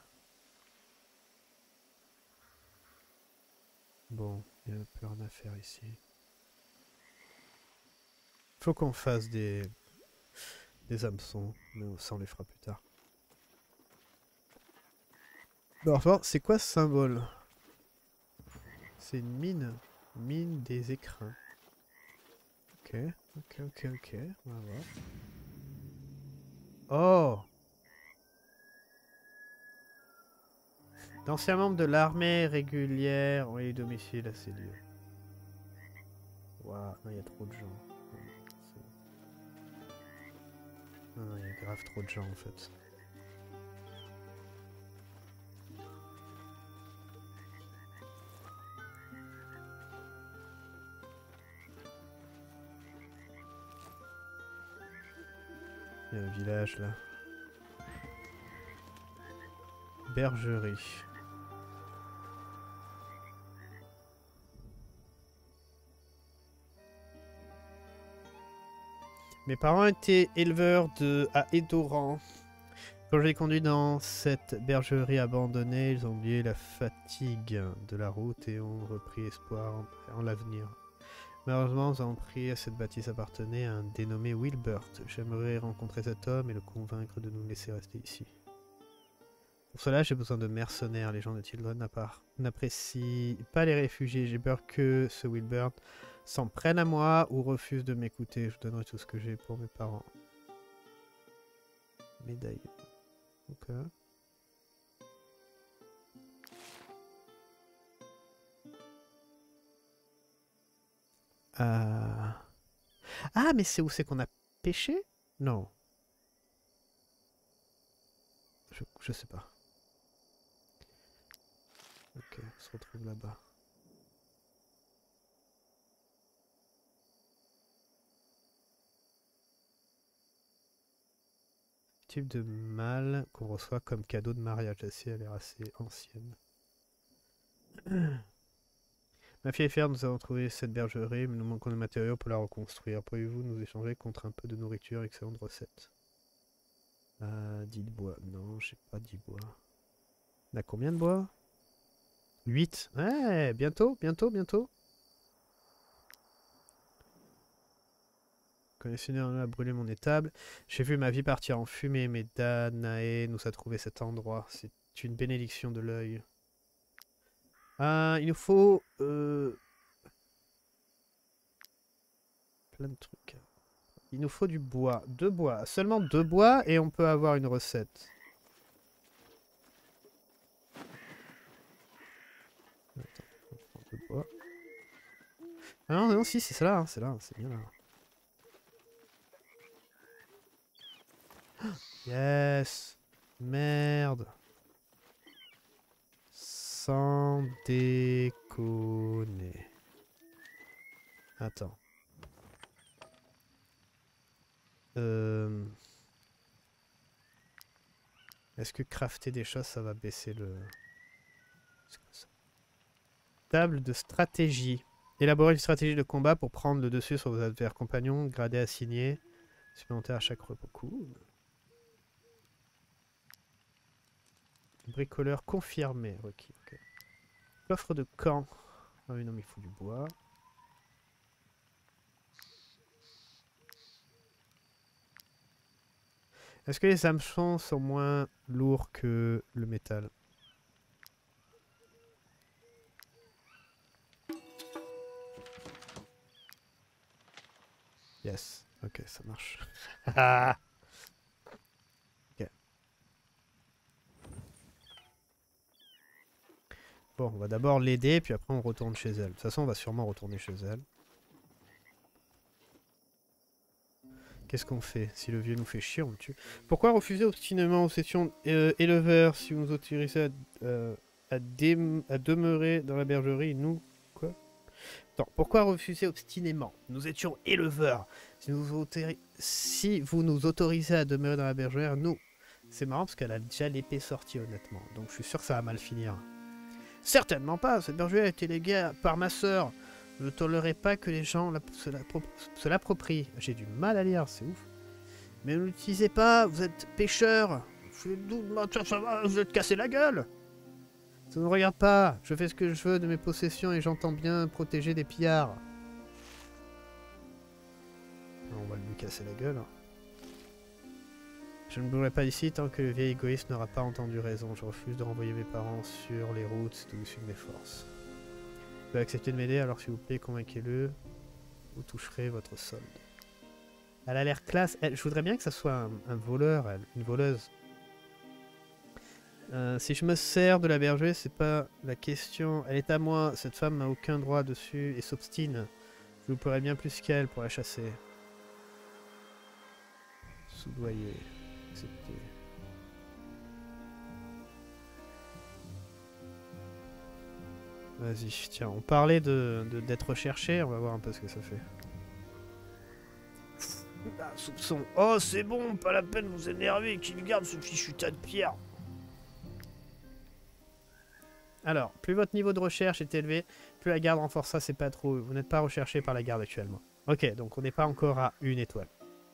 Bon, il n'y a plus rien à faire ici. Faut qu'on fasse des, des hameçons, mais ça on les fera plus tard. Bon, enfin, c'est quoi ce symbole? C'est une mine. Mine des écrins. Ok, ok, ok, ok. On va voir. Oh! D'anciens membres de l'armée régulière ont eu domicile à ces lieux. Waouh, non, il y a trop de gens. Non, non, il y a grave trop de gens en fait. Il y a un village là. Bergerie. Mes parents étaient éleveurs de à Edoran. Quand je les conduis dans cette bergerie abandonnée, ils ont oublié la fatigue de la route et ont repris espoir en, en l'avenir. Malheureusement, nous avons pris à cette bâtisse appartenait à un dénommé Wilbert. J'aimerais rencontrer cet homme et le convaincre de nous laisser rester ici. Pour cela, j'ai besoin de mercenaires. Les gens de Children n'apprécient pas les réfugiés. J'ai peur que ce Wilbert s'en prenne à moi ou refuse de m'écouter. Je donnerai tout ce que j'ai pour mes parents. Médaille. Ok. Euh... Ah, mais c'est où c'est qu'on a pêché? Non. Je, je sais pas. Ok, on se retrouve là-bas. Type de malle qu'on reçoit comme cadeau de mariage. La scie a l'air assez ancienne. Ma fille et frère, nous avons trouvé cette bergerie, mais nous manquons de matériaux pour la reconstruire. Pourriez-vous nous échanger contre un peu de nourriture? Excellente recette. Euh, dix de bois. Non, j'ai pas dix bois. On a combien de bois? huit. Ouais, bientôt, bientôt, bientôt. Collectionneur a brûlé mon étable. J'ai vu ma vie partir en fumée, mais Danae nous a trouvé cet endroit. C'est une bénédiction de l'œil. Euh, il nous faut... Euh... Plein de trucs. Il nous faut du bois. Deux bois. Seulement deux bois et on peut avoir une recette. Attends, on prend un peu de bois. Ah non, non, si, c'est ça là. Hein, c'est là, c'est bien là. Yes. Merde. Sans déconner. Attends. Euh... Est-ce que crafter des choses, ça va baisser le... C'est quoi ça? Table de stratégie. Élaborer une stratégie de combat pour prendre le dessus sur vos adversaires compagnons. Gradé assigné. Supplémentaire à chaque repos. Cool. Bricoleur confirmé. Requis. Okay. Coffre de camp. Ah oui, non, mais il faut du bois. Est-ce que les hameçons sont moins lourds que le métal? Yes. Ok, ça marche. Ok. Bon, on va d'abord l'aider, puis après on retourne chez elle. De toute façon, on va sûrement retourner chez elle. Qu'est-ce qu'on fait? Si le vieux nous fait chier, on le tue. Pourquoi refuser obstinément aux sessions euh, éleveurs si vous nous autorisez à, euh, à, à demeurer dans la bergerie? Nous, quoi? Non, pourquoi refuser obstinément? Nous étions éleveurs. Si, nous si vous nous autorisez à demeurer dans la bergerie, nous... C'est marrant parce qu'elle a déjà l'épée sortie, honnêtement. Donc je suis sûr que ça va mal finir. Certainement pas. Cette bergerie a été léguée par ma sœur. Je ne tolérerai pas que les gens la, se l'approprient. J'ai du mal à lire, c'est ouf. Mais ne l'utilisez pas, vous êtes pêcheur. Vous êtes cassé la gueule. Ça ne me regarde pas. Je fais ce que je veux de mes possessions et j'entends bien protéger des pillards. On va lui casser la gueule. Je ne bougerai pas ici tant que le vieil égoïste n'aura pas entendu raison. Je refuse de renvoyer mes parents sur les routes d'où issues mes forces. Vous pouvez accepter de m'aider, alors s'il vous plaît, convainquez-le. Vous toucherez votre solde. Elle a l'air classe. Elle, je voudrais bien que ça soit un, un voleur, elle, une voleuse. Euh, si je me sers de la berger, c'est pas la question. Elle est à moi. Cette femme n'a aucun droit dessus et s'obstine. Je vous pourrais bien plus qu'elle pour la chasser. Soudoyer. Accepter. Vas-y, tiens, on parlait de, de, d'être recherché, on va voir un peu ce que ça fait. Ah, soupçon. Oh, c'est bon, pas la peine de vous énerver, qu'il garde ce fichu tas de pierre. Alors, plus votre niveau de recherche est élevé, plus la garde renforce ça, c'est pas trop. Vous n'êtes pas recherché par la garde actuellement. Ok, donc on n'est pas encore à une étoile.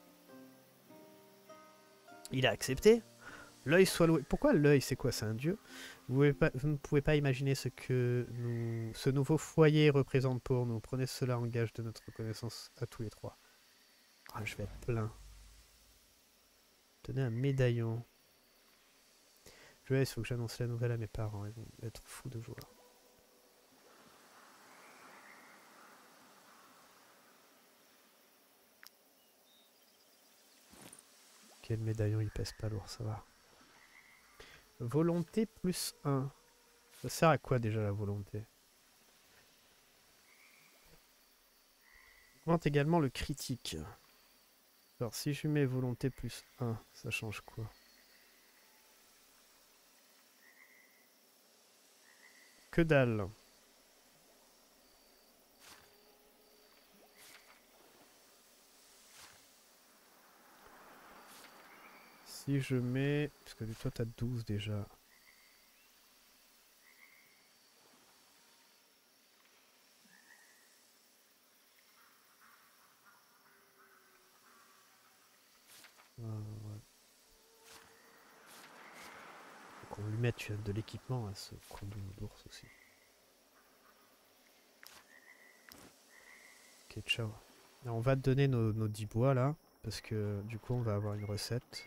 Il a accepté. L'œil soit loué. Pourquoi l'œil, c'est quoi? C'est un dieu? vous, pas, vous ne pouvez pas imaginer ce que nous, ce nouveau foyer représente pour nous. Prenez cela en gage de notre reconnaissance à tous les trois. Ah, je vais être plein. Tenez un médaillon. Je vais, il faut que j'annonce la nouvelle à mes parents. Ils vont être fous de joie. Quel médaillon, il pèse pas lourd, ça va. Volonté plus un. Ça sert à quoi déjà la volonté? Augmente également le critique. Alors si je mets volonté plus un, ça change quoi? Que dalle. Si je mets... Parce que toi t'as douze déjà. Ah, ouais. Faut qu'on lui mette de l'équipement à ce crondon d'ours aussi. Ok, ciao. Alors, on va te donner nos, nos dix bois là. Parce que du coup on va avoir une recette.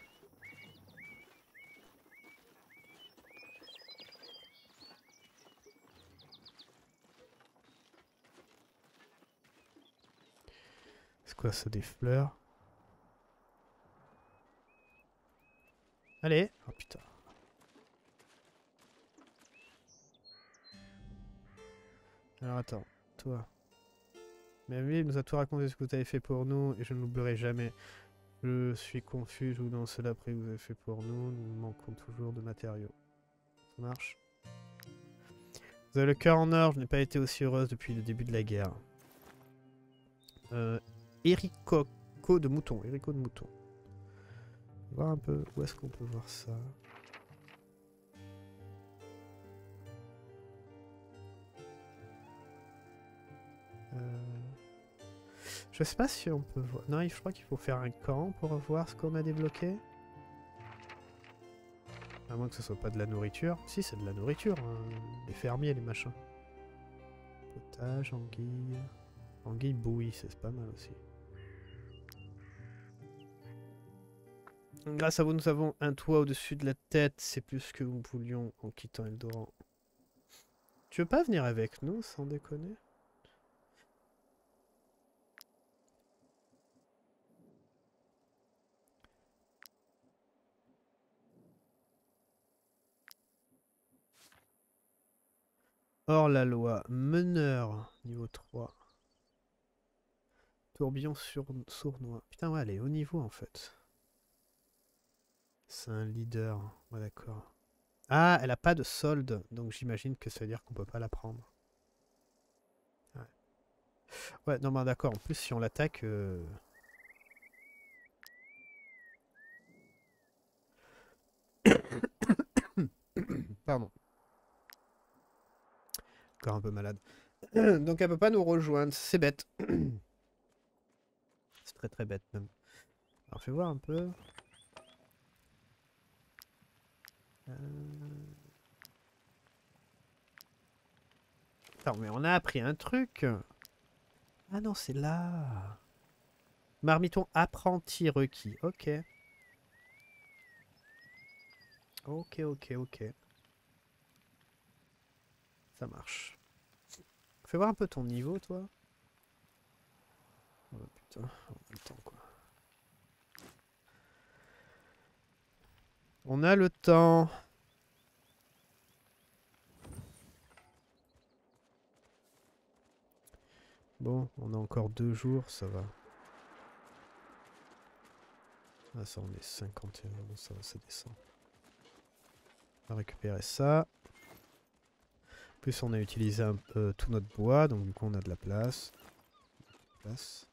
C'est quoi ça, des fleurs? Allez. Oh putain. Alors attends, toi. Mais oui, il nous a tout raconté ce que vous avez fait pour nous et je ne l'oublierai jamais. Je suis confus, je vous lance la prix que vous avez fait pour nous. Nous manquons toujours de matériaux. Ça marche? Vous avez le cœur en or, je n'ai pas été aussi heureuse depuis le début de la guerre. Euh, Erico de mouton, Erico de mouton. Voir un peu où est-ce qu'on peut voir ça. Euh... Je sais pas si on peut voir. Non, je crois qu'il faut faire un camp pour voir ce qu'on a débloqué. À moins que ce soit pas de la nourriture. Si, c'est de la nourriture. Hein. Les fermiers, les machins. Potage, anguille. Anguille bouillie, c'est pas mal aussi. Grâce à vous, nous avons un toit au-dessus de la tête. C'est plus que nous voulions en quittant Eldoran. Tu veux pas venir avec nous, sans déconner? Hors la loi. Meneur, niveau trois. Tourbillon sur... sournois. Putain, ouais, elle est haut niveau en fait. C'est un leader. Ouais, d'accord. Ah, elle a pas de solde, donc j'imagine que ça veut dire qu'on peut pas la prendre. Ouais, ouais non, bah d'accord. En plus, si on l'attaque... Euh... Pardon. Encore un peu malade. Donc elle peut pas nous rejoindre. C'est bête. C'est très très bête même. Alors fais voir un peu. Euh... Attends, mais on a appris un truc. Ah non, c'est là. Marmiton apprenti requis. Ok. Ok, ok, ok. Ça marche. Fais voir un peu ton niveau, toi. Oh putain, en même temps, quoi. On a le temps. Bon, on a encore deux jours, ça va. Ah ça, on est cinquante et un, bon, ça va, ça descend. On va récupérer ça. En plus, on a utilisé un peu tout notre bois, donc du coup, on a de la place. place.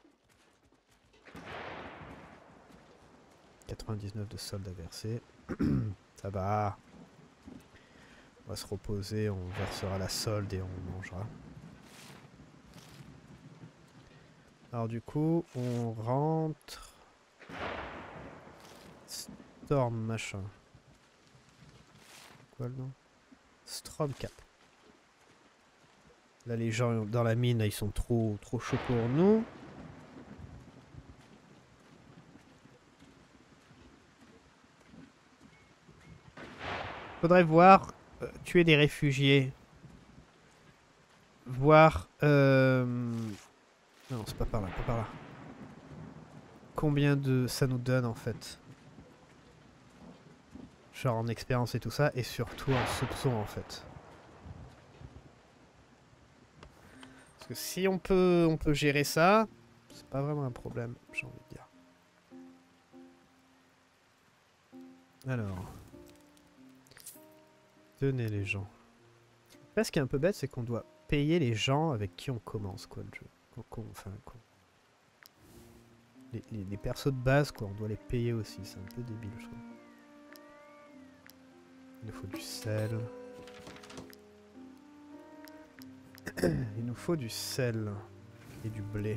quatre-vingt-dix-neuf de solde à verser. Ça va. On va se reposer, on versera la solde et on mangera. Alors du coup, on rentre... Storm machin. Quoi le nom? Stormcap. Là les gens dans la mine, là, ils sont trop trop chauds pour nous. Faudrait voir euh, tuer des réfugiés. Voir... Euh... Non, c'est pas par là, pas par là. Combien de ça nous donne en fait? Genre en expérience et tout ça, et surtout en soupçon en fait. Parce que si on peut, on peut gérer ça, c'est pas vraiment un problème, j'ai envie de dire. Alors. Tenez les gens. Là, ce qui est un peu bête, c'est qu'on doit payer les gens avec qui on commence, quoi, le jeu. Qu'on, enfin, qu'on... Les, les, les persos de base, quoi, on doit les payer aussi. C'est un peu débile, je trouve. Il nous faut du sel. Il nous faut du sel et du blé.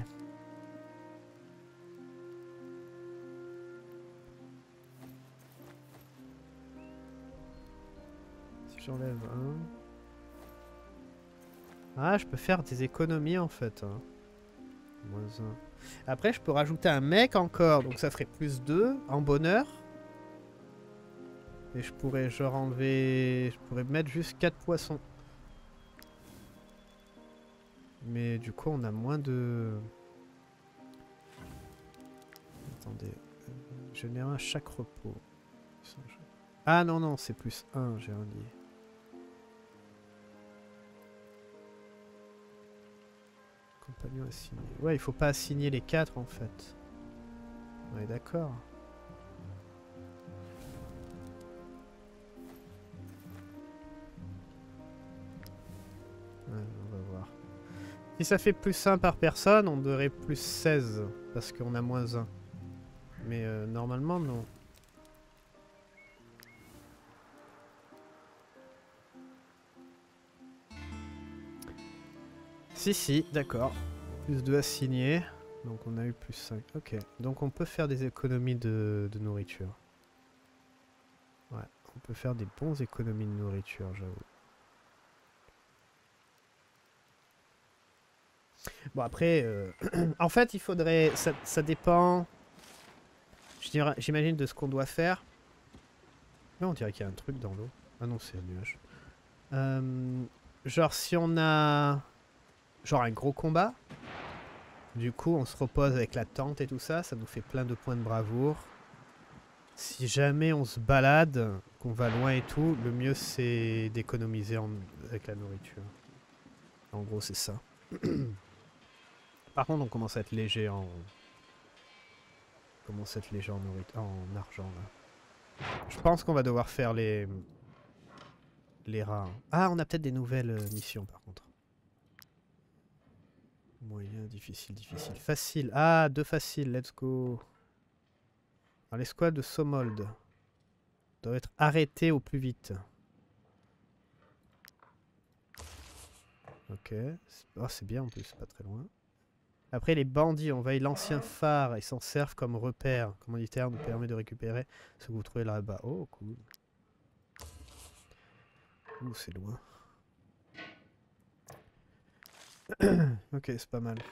Si j'enlève un... Ah, je peux faire des économies en fait. Hein. Moins un. Après, je peux rajouter un mec encore, donc ça ferait plus deux en bonheur. Et je pourrais genre enlever... Je pourrais mettre juste quatre poissons. Mais du coup, on a moins de... Attendez. Générer à chaque repos. Ah non, non, c'est plus un, j'ai un dit. Compagnon assigné. Ouais, il faut pas assigner les quatre en fait. On est d'accord. Ouais, on va voir. Si ça fait plus un par personne, on devrait plus seize. Parce qu'on a moins un. Mais euh, normalement, non. Si, si, d'accord. Plus deux assignés. Donc on a eu plus cinq. Ok. Donc on peut faire des économies de, de nourriture. Ouais, on peut faire des bons économies de nourriture, j'avoue. Bon après, euh, en fait il faudrait... Ça, ça dépend... J'imagine de ce qu'on doit faire. Là on dirait qu'il y a un truc dans l'eau. Ah non, c'est un nuage. Euh, genre si on a... Genre un gros combat. Du coup on se repose avec la tente et tout ça. Ça nous fait plein de points de bravoure. Si jamais on se balade, qu'on va loin et tout, le mieux c'est d'économiser avec la nourriture. En gros c'est ça. Par contre on commence à être léger en... On commence à être léger en, nourriture, en argent là. Je pense qu'on va devoir faire les... Les rats. Ah, on a peut-être des nouvelles euh, missions par contre. Moyen, difficile, difficile. Facile. Ah, deux faciles, let's go. Alors l'escouade de Somold doit être arrêtée au plus vite. Ok. Oh, c'est bien en plus, c'est pas très loin. Après, les bandits envahissent l'ancien phare et s'en servent comme repère. Commanditaire nous permet de récupérer ce que vous trouvez là-bas. Oh, cool. Ouh, c'est loin. Ok, c'est pas mal.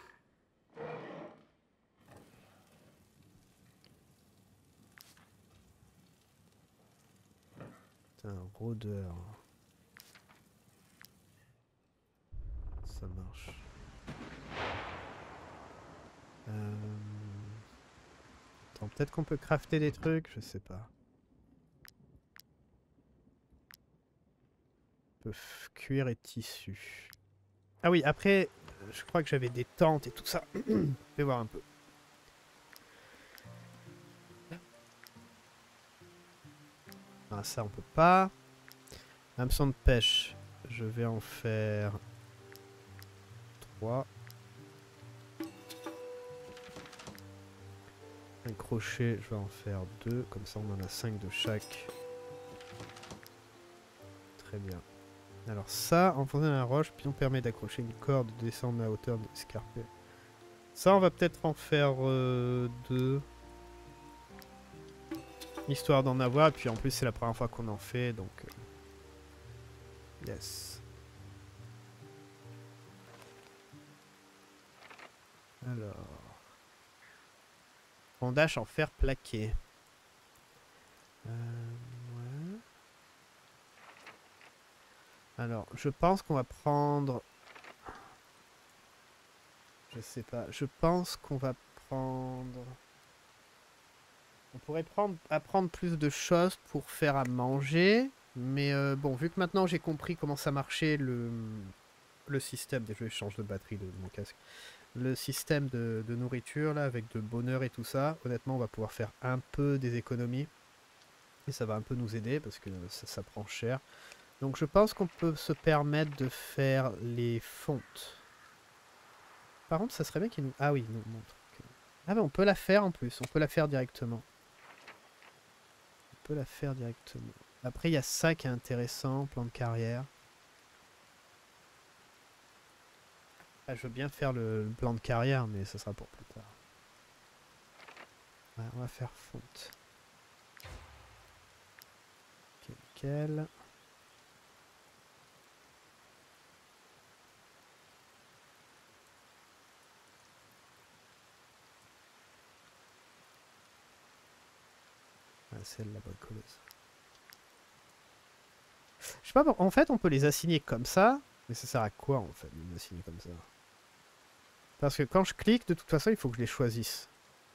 C'est un rôdeur. Ça marche. Euh... Attends, peut-être qu'on peut crafter des trucs, je sais pas. On peut cuir et tissu. Ah oui, après, je crois que j'avais des tentes et tout ça. Je vais voir un peu. Ah, ça, on peut pas. Hameçon de pêche. Je vais en faire trois. Un crochet, je vais en faire deux. Comme ça, on en a cinq de chaque. Très bien. Alors ça, enfoncer dans la roche, puis on permet d'accrocher une corde, de descendre à hauteur de l'escarpé. Ça, on va peut-être en faire euh, deux. Histoire d'en avoir, et puis en plus, c'est la première fois qu'on en fait, donc... Euh... Yes. Alors... Bandage en fer plaqué. Euh, ouais. Alors, je pense qu'on va prendre... Je sais pas. Je pense qu'on va prendre... On pourrait prendre, apprendre plus de choses pour faire à manger. Mais euh, bon, vu que maintenant j'ai compris comment ça marchait le, le système... Déjà, je change de batterie de mon casque. Le système de, de nourriture, là, avec de bonheur et tout ça. Honnêtement, on va pouvoir faire un peu des économies. Et ça va un peu nous aider parce que ça, ça prend cher. Donc je pense qu'on peut se permettre de faire les fontes. Par contre, ça serait bien qu'il nous... Ah oui, il nous montre. Que... Ah ben on peut la faire en plus. On peut la faire directement. On peut la faire directement. Après, il y a ça qui est intéressant. Plan de carrière. Ah, je veux bien faire le, le plan de carrière, mais ça sera pour plus tard. Ouais, on va faire fonte. Ok, nickel. Ah, c'est la bonne colleuse. Je sais pas, en fait, on peut les assigner comme ça. Mais ça sert à quoi, en fait, de les assigner comme ça? Parce que quand je clique, de toute façon, il faut que je les choisisse.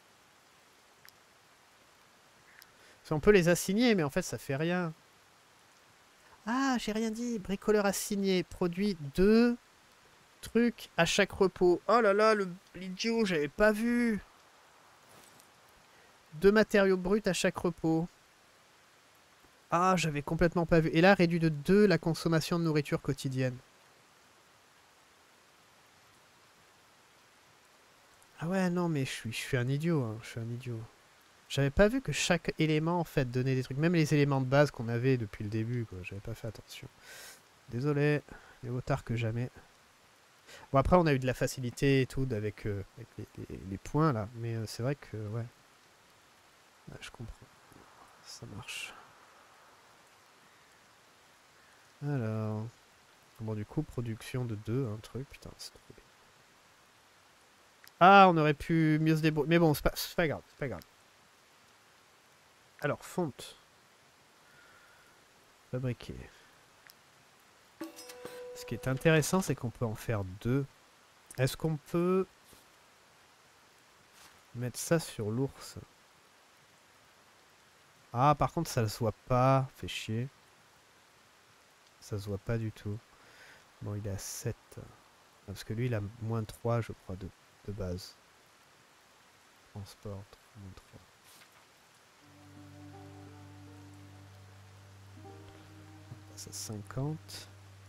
Parce qu'on peut les assigner, mais en fait, ça fait rien. Ah, j'ai rien dit. Bricoleur assigné. Produit deux trucs à chaque repos. Oh là là, le l'idiot, j'avais pas vu. deux matériaux bruts à chaque repos. Ah, j'avais complètement pas vu. Et là, réduit de deux la consommation de nourriture quotidienne. Ah ouais, non, mais je suis, je suis un idiot. Hein, je suis un idiot. J'avais pas vu que chaque élément, en fait, donnait des trucs. Même les éléments de base qu'on avait depuis le début, quoi. J'avais pas fait attention. Désolé. Mais vaut tard que jamais. Bon, après, on a eu de la facilité et tout avec, euh, avec les, les, les points, là. Mais euh, c'est vrai que, ouais. Ouais, je comprends. Ça marche. Alors... Bon, du coup, production de deux, un truc. Putain, c'est trop bien. Ah, on aurait pu mieux se débrouiller. Mais bon, c'est pas, c'est pas grave, c'est pas grave. Alors, fonte. Fabriquer. Ce qui est intéressant, c'est qu'on peut en faire deux. Est-ce qu'on peut mettre ça sur l'ours? Ah, par contre, ça se voit pas. Fait chier. Ça se voit pas du tout. Bon, il est à sept. Ah, parce que lui, il a moins trois, je crois, de, de base. Transport, moins trois. On passe à cinquante.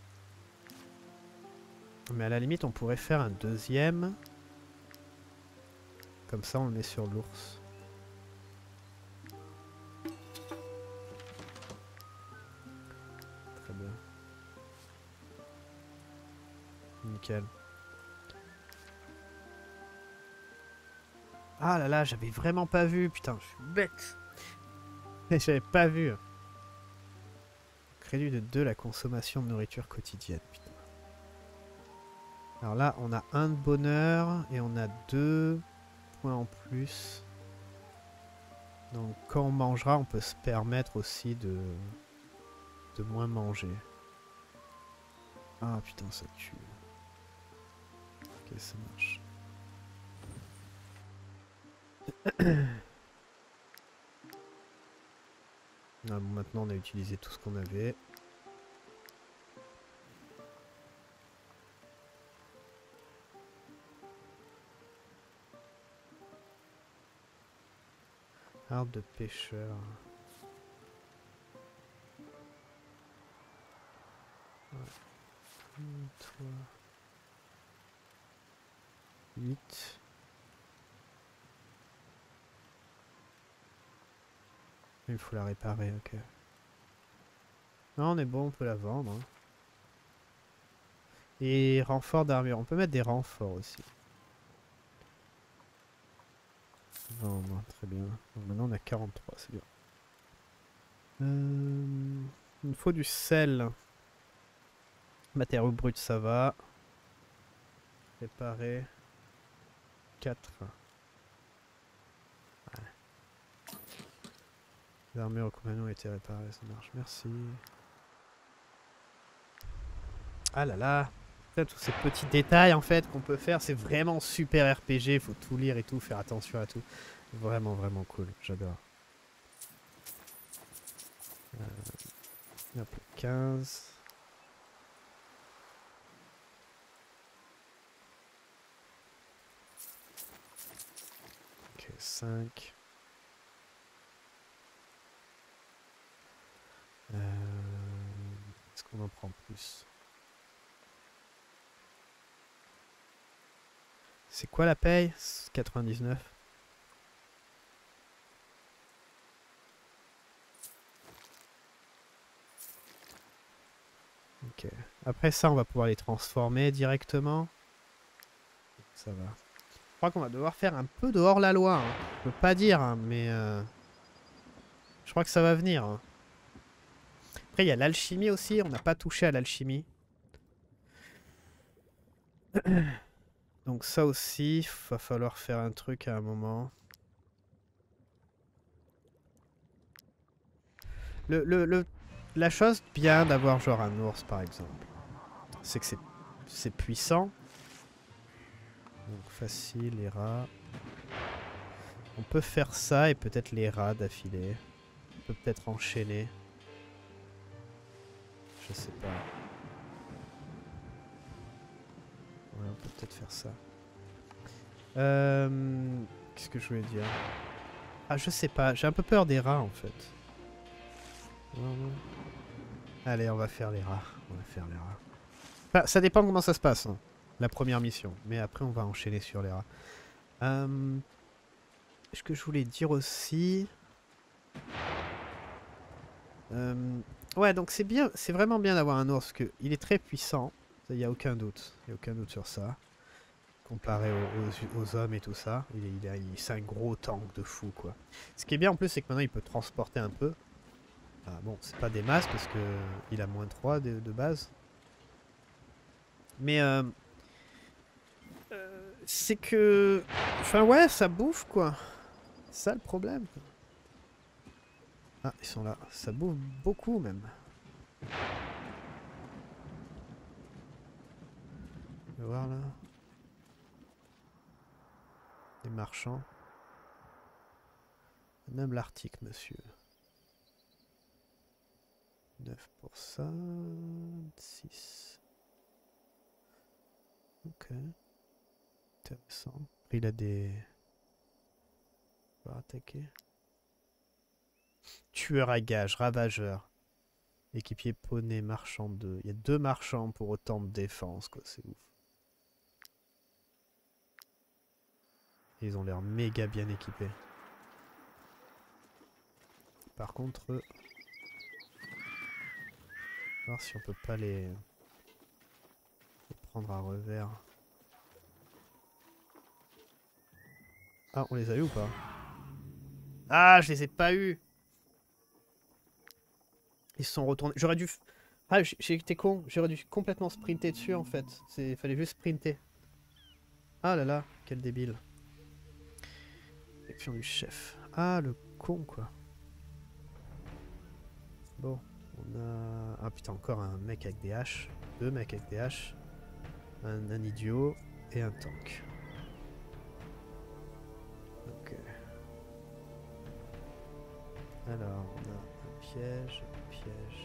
Mais à la limite, on pourrait faire un deuxième. Comme ça, on le met sur l'ours. Très bien. Nickel. Ah là là, j'avais vraiment pas vu. Putain, je suis bête. J'avais pas vu. Crédit de deux la consommation de nourriture quotidienne. Putain. Alors là, on a un de bonheur et on a deux points en plus. Donc quand on mangera, on peut se permettre aussi de, de moins manger. Ah putain, ça tue. Ok, ça marche. Ah, bon, maintenant on a utilisé tout ce qu'on avait. Arbre de pêcheur. Ouais. Hum, toi. huit. Il faut la réparer, ok. Non, on est bon, on peut la vendre. Hein. Et renfort d'armure. On peut mettre des renforts aussi. Vendre, très bien. Donc maintenant on a quarante-trois, c'est bien. Euh, il me faut du sel. Matériaux bruts, ça va. Réparer. quatre. Ouais. L'armure au compagnon a été réparée, ça marche. Merci. Ah là là. Putain, tous ces petits détails en fait qu'on peut faire, c'est vraiment super R P G. Faut tout lire et tout, faire attention à tout. Vraiment, vraiment cool. J'adore. Euh, hop, quinze. Ok, cinq. Euh, Est-ce qu'on en prend plus? C'est quoi la paye? quatre-vingt-dix-neuf. Ok. Après ça, on va pouvoir les transformer directement. Ça va. Je crois qu'on va devoir faire un peu de hors-la-loi. Hein. Je peux pas dire, hein, mais... Euh... Je crois que ça va venir. Hein. Après, il y a l'alchimie aussi. On n'a pas touché à l'alchimie. Donc ça aussi, il va falloir faire un truc à un moment. Le, le, le, la chose bien d'avoir genre un ours, par exemple, c'est que c'est puissant. Donc facile, les rats. On peut faire ça et peut-être les rats d'affilée. On peut peut-être enchaîner. Je sais pas. Ouais, on peut peut-être faire ça. Euh, Qu'est-ce que je voulais dire? Ah, je sais pas. J'ai un peu peur des rats, en fait. Allez, on va faire les rats. On va faire les rats. Enfin, ça dépend comment ça se passe, hein, la première mission. Mais après, on va enchaîner sur les rats. Euh... Ce que je voulais dire aussi... Euh... Ouais, donc c'est bien, c'est vraiment bien d'avoir un ours, que il est très puissant. Il n'y a aucun doute. Il n'y a aucun doute sur ça. Comparé aux, aux, aux hommes et tout ça. Il est, il est, il, c'est un gros tank de fou, quoi. Ce qui est bien en plus, c'est que maintenant, il peut transporter un peu. Ah, bon, c'est pas des masses, parce que il a moins trois de, de base. Mais... Euh... Euh, c'est que... Enfin ouais, ça bouffe quoi. C'est ça le problème. Ah, ils sont là. Ça bouffe beaucoup même. On va voir là. Les marchands. Même l'Arctique, monsieur. neuf pour ça. six. Ok. Intéressant. Après, il a des... On va attaquer. Tueur à gage, ravageur. Équipier poney, marchand deux. Il y a deux marchands pour autant de défense, quoi. C'est ouf. Ils ont l'air méga bien équipés. Par contre, eux... voir si on peut pas les... les prendre à revers. Ah, on les a eu ou pas? Ah, je les ai pas eu. Ils se sont retournés. J'aurais dû... Ah, j'ai été con. J'aurais dû complètement sprinter dessus, en fait. Il fallait juste sprinter. Ah là là, quel débile. Section du chef. Ah, le con, quoi. Bon, on a... Ah putain, encore un mec avec des haches. Deux mecs avec des haches. Un, un idiot et un tank. Ok. Alors, on a un piège, un piège.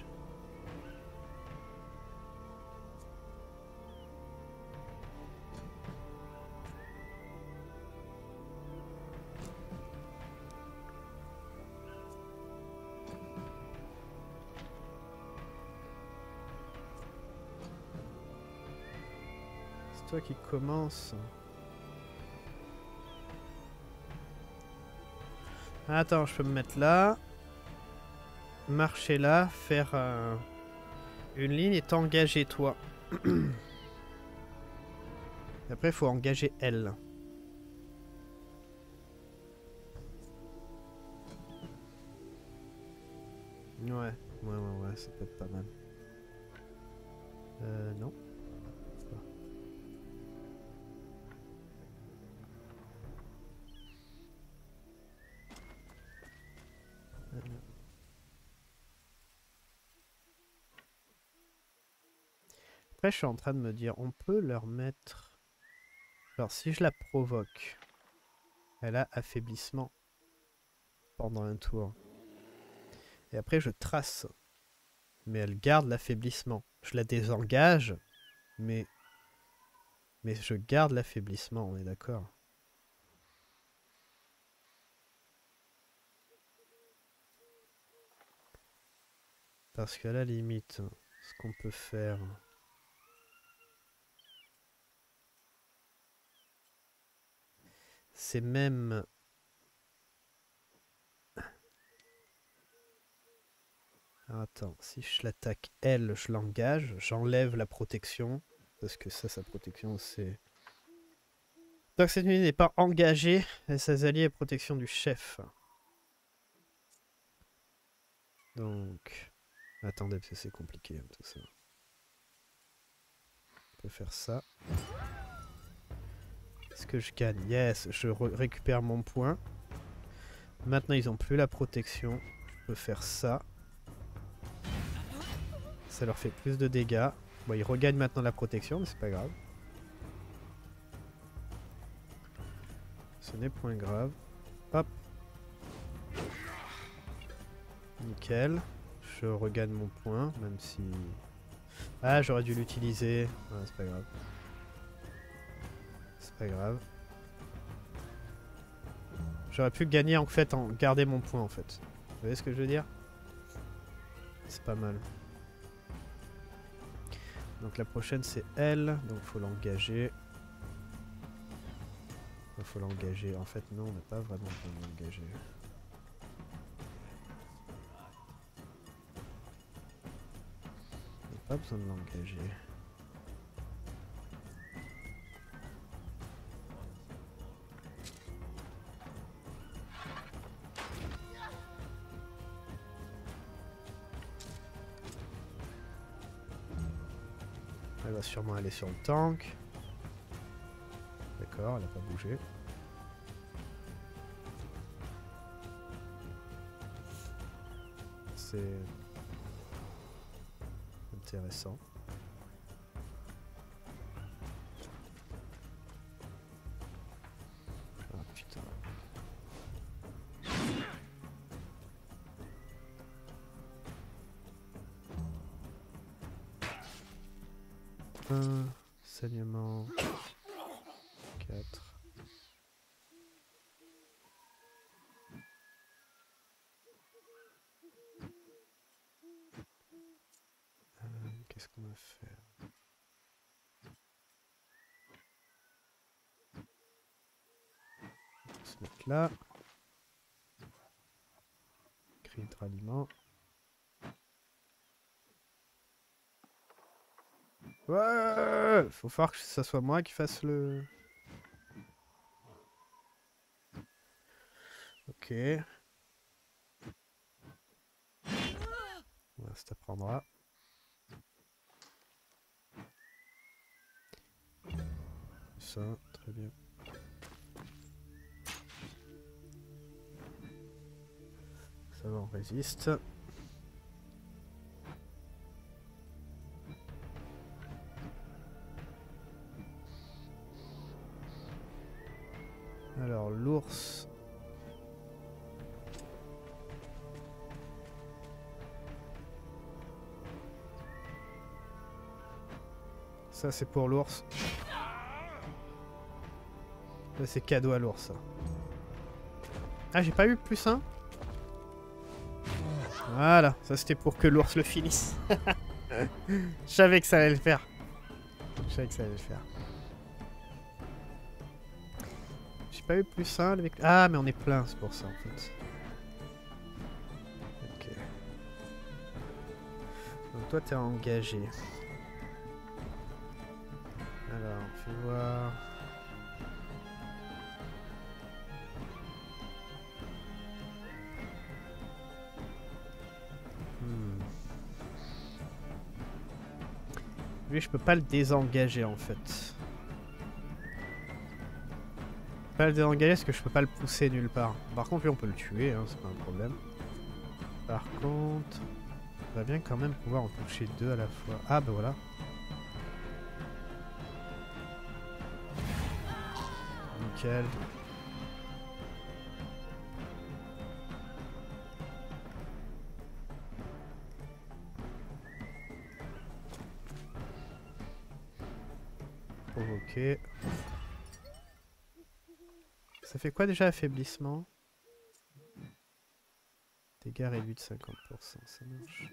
C'est toi qui commence. Attends, je peux me mettre là. Marcher là, faire euh, une ligne et t'engager toi. Après, il faut engager elle. Ouais, ouais, ouais, ouais, ça peut être pas mal. Euh, non. Euh, Après, je suis en train de me dire, on peut leur mettre... Alors, si je la provoque, elle a affaiblissement pendant un tour. Et après, je trace. Mais elle garde l'affaiblissement. Je la désengage, mais... Mais je garde l'affaiblissement, on est d'accord. Parce qu'à la limite, ce qu'on peut faire... C'est même... Alors attends, si je l'attaque elle, je l'engage, j'enlève la protection. Parce que ça, sa protection, c'est... Tant que cette unité n'est pas engagée, et ses alliés à protection du chef. Donc... Attendez, parce que c'est compliqué, tout ça. On peut faire ça. Est-ce que je gagne? Yes, je récupère mon point. Maintenant, ils n'ont plus la protection. Je peux faire ça. Ça leur fait plus de dégâts. Bon, ils regagnent maintenant la protection, mais c'est pas grave. Ce n'est point grave. Hop. Nickel. Je regagne mon point, même si... Ah, j'aurais dû l'utiliser. Ouais, c'est pas grave. C'est pas grave. J'aurais pu gagner en fait en garder mon point en fait. Vous voyez ce que je veux dire? C'est pas mal. Donc la prochaine c'est elle, donc faut l'engager. Il faut l'engager. En fait non, on n'a pas vraiment besoin de l'engager. On n'a pas besoin de l'engager. Elle va sûrement aller sur le tank. D'accord, elle n'a pas bougé. C'est intéressant. Ah putain. Un saignement. Quatre. Euh, Qu'est-ce qu'on va faire? On va se mettre là. Créer de ralliement. Ouais, faut falloir que ça soit moi qui fasse le... Ok. Voilà, ça t'apprendra. Ça, très bien. Ça va, on résiste. Alors, l'ours... Ça, c'est pour l'ours. Là, c'est cadeau à l'ours, ça. Ah, j'ai pas eu plus un. Voilà, ça c'était pour que l'ours le finisse. Je savais que ça allait le faire. Je savais que ça allait le faire. J'ai pas eu plus un avec... Ah, mais on est plein, c'est pour ça, en fait. Ok. Donc toi, t'es engagé. Alors, fais voir... Hmm. Lui, je peux pas le désengager, en fait. Pas le désengager parce que je peux pas le pousser nulle part. Par contre, lui, on peut le tuer, hein, c'est pas un problème. Par contre, on va bien quand même pouvoir en toucher deux à la fois. Ah, bah voilà. Nickel. Provoquer. Ça fait quoi déjà affaiblissement? Dégâts réduits de cinquante pour cent, ça marche.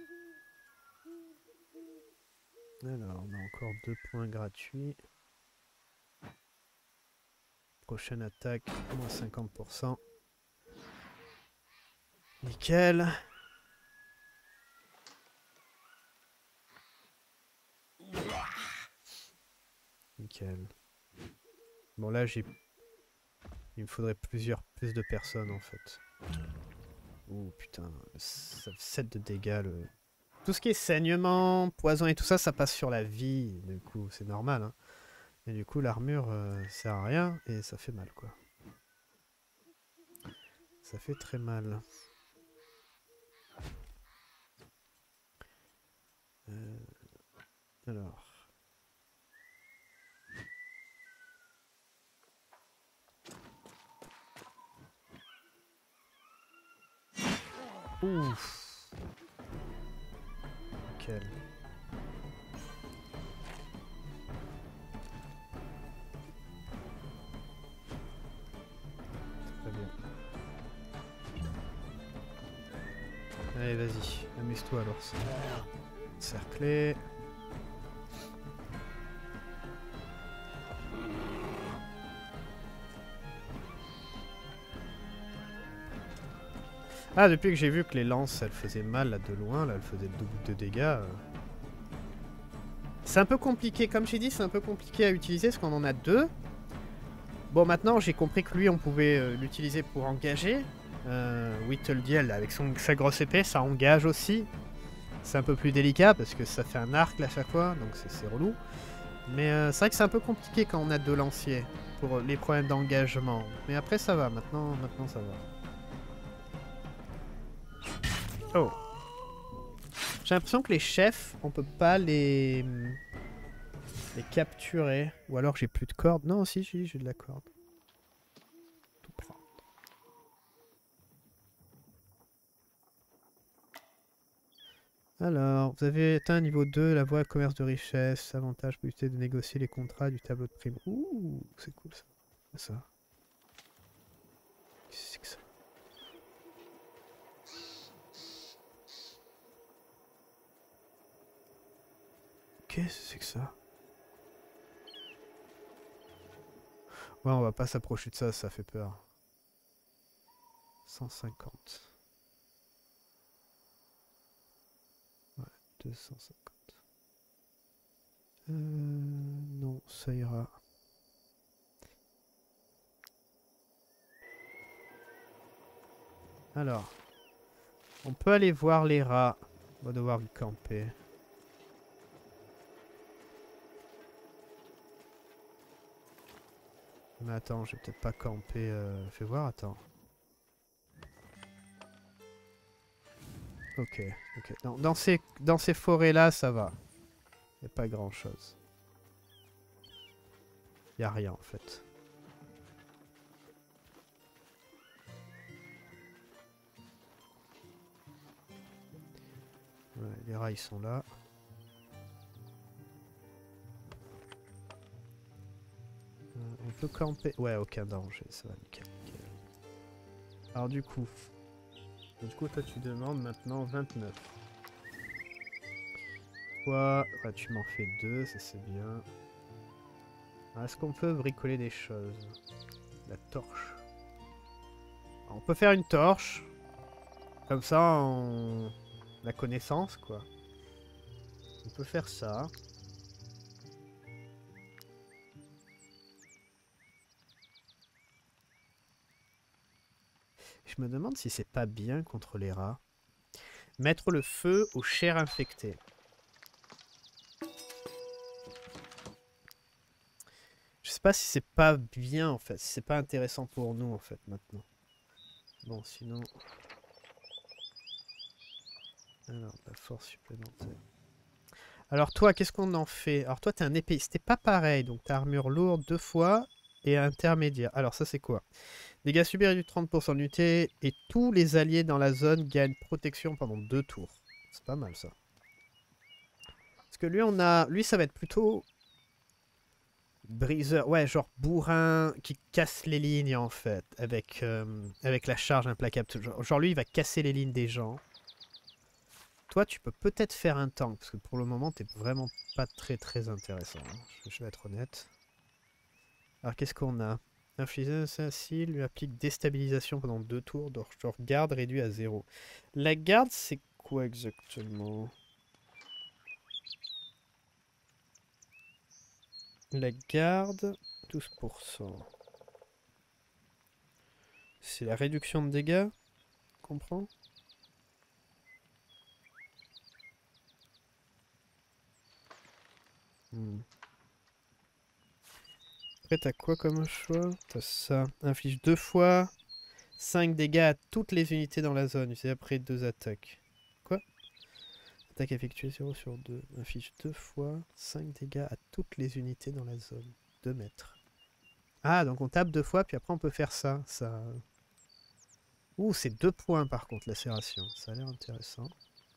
Alors, on a encore deux points gratuits. Prochaine attaque, moins cinquante pour cent. Nickel. Nickel. Bon là j'ai... Il me faudrait plusieurs plus de personnes en fait. Oh putain, sept de dégâts. Le... Tout ce qui est saignement, poison et tout ça, ça passe sur la vie. Du coup, c'est normal. Hein. Et du coup, l'armure euh, sert à rien et ça fait mal quoi. Ça fait très mal. Euh... Alors... Ouf. Nickel. Très bien. Allez, vas-y, amuse-toi alors. Cerclé. Ah, depuis que j'ai vu que les lances, elles faisaient mal là, de loin, là, elles faisaient double de dégâts. Euh... C'est un peu compliqué, comme j'ai dit, c'est un peu compliqué à utiliser parce qu'on en a deux. Bon, maintenant, j'ai compris que lui, on pouvait euh, l'utiliser pour engager. Euh, Whittlediel, avec son, sa grosse épée, ça engage aussi. C'est un peu plus délicat parce que ça fait un arc là, à chaque fois, donc c'est relou. Mais euh, c'est vrai que c'est un peu compliqué quand on a deux lanciers pour les problèmes d'engagement. Mais après, ça va, maintenant, maintenant ça va. Oh. J'ai l'impression que les chefs, on peut pas les... les capturer. Ou alors j'ai plus de cordes. Non, si, si, j'ai de la corde. Tout prendre. Alors, vous avez atteint niveau deux, la voie commerce de richesse. Avantage possibilité de négocier les contrats du tableau de prime. Ouh, c'est cool ça. Ça. Qu'est-ce que c'est que ça? Qu'est-ce que c'est que ça? Ouais, on va pas s'approcher de ça, ça fait peur. cent cinquante. Ouais, deux cent cinquante. Euh, non, ça ira. Alors, on peut aller voir les rats. On va devoir le camper. Mais attends, je vais peut-être pas camper. Euh... Fais voir, attends. Ok, ok. Dans, dans ces, dans ces forêts-là, ça va. Il n'y a pas grand-chose. Il n'y a rien, en fait. Ouais, les rats, ils sont là. Euh, on peut camper. Ouais, aucun danger, ça va, nickel, nickel. Alors du coup... Du coup, toi, tu demandes maintenant vingt-neuf. Toi, ouais, tu m'en fais deux, ça c'est bien. Est-ce qu'on peut bricoler des choses? La torche. Alors, on peut faire une torche. Comme ça, on... la connaissance, quoi. On peut faire ça. Je me demande si c'est pas bien contre les rats. Mettre le feu aux chairs infectées. Je sais pas si c'est pas bien en fait, si c'est pas intéressant pour nous en fait maintenant. Bon sinon... Alors, la force supplémentaire. Alors toi, qu'est-ce qu'on en fait? Alors toi, t'es un épéiste, t'es pas pareil, donc t'as armure lourde deux fois et intermédiaire. Alors ça c'est quoi? Dégâts subis réduits de trente pour cent d'unité et tous les alliés dans la zone gagnent protection pendant deux tours. C'est pas mal ça. Parce que lui, on a, lui ça va être plutôt... Briseur, ouais, genre bourrin qui casse les lignes en fait, avec, euh, avec la charge implacable. Genre, genre lui, il va casser les lignes des gens. Toi, tu peux peut-être faire un tank, parce que pour le moment, t'es vraiment pas très très intéressant. Hein. Je, je vais être honnête. Alors, qu'est-ce qu'on a? Infliger un assassin lui applique déstabilisation pendant deux tours, donc genre garde réduit à zéro. La garde, c'est quoi exactement? La garde, douze pour cent. C'est la réduction de dégâts? Comprends? Hmm. Après, t'as quoi comme choix? T'as ça. Inflige deux fois cinq dégâts à toutes les unités dans la zone. C'est après deux attaques. Quoi? Attaque effectuée zéro sur deux. Inflige deux fois cinq dégâts à toutes les unités dans la zone. deux mètres. Ah, donc on tape deux fois, puis après on peut faire ça. ça... Ouh, c'est deux points par contre, lacération. Ça a l'air intéressant.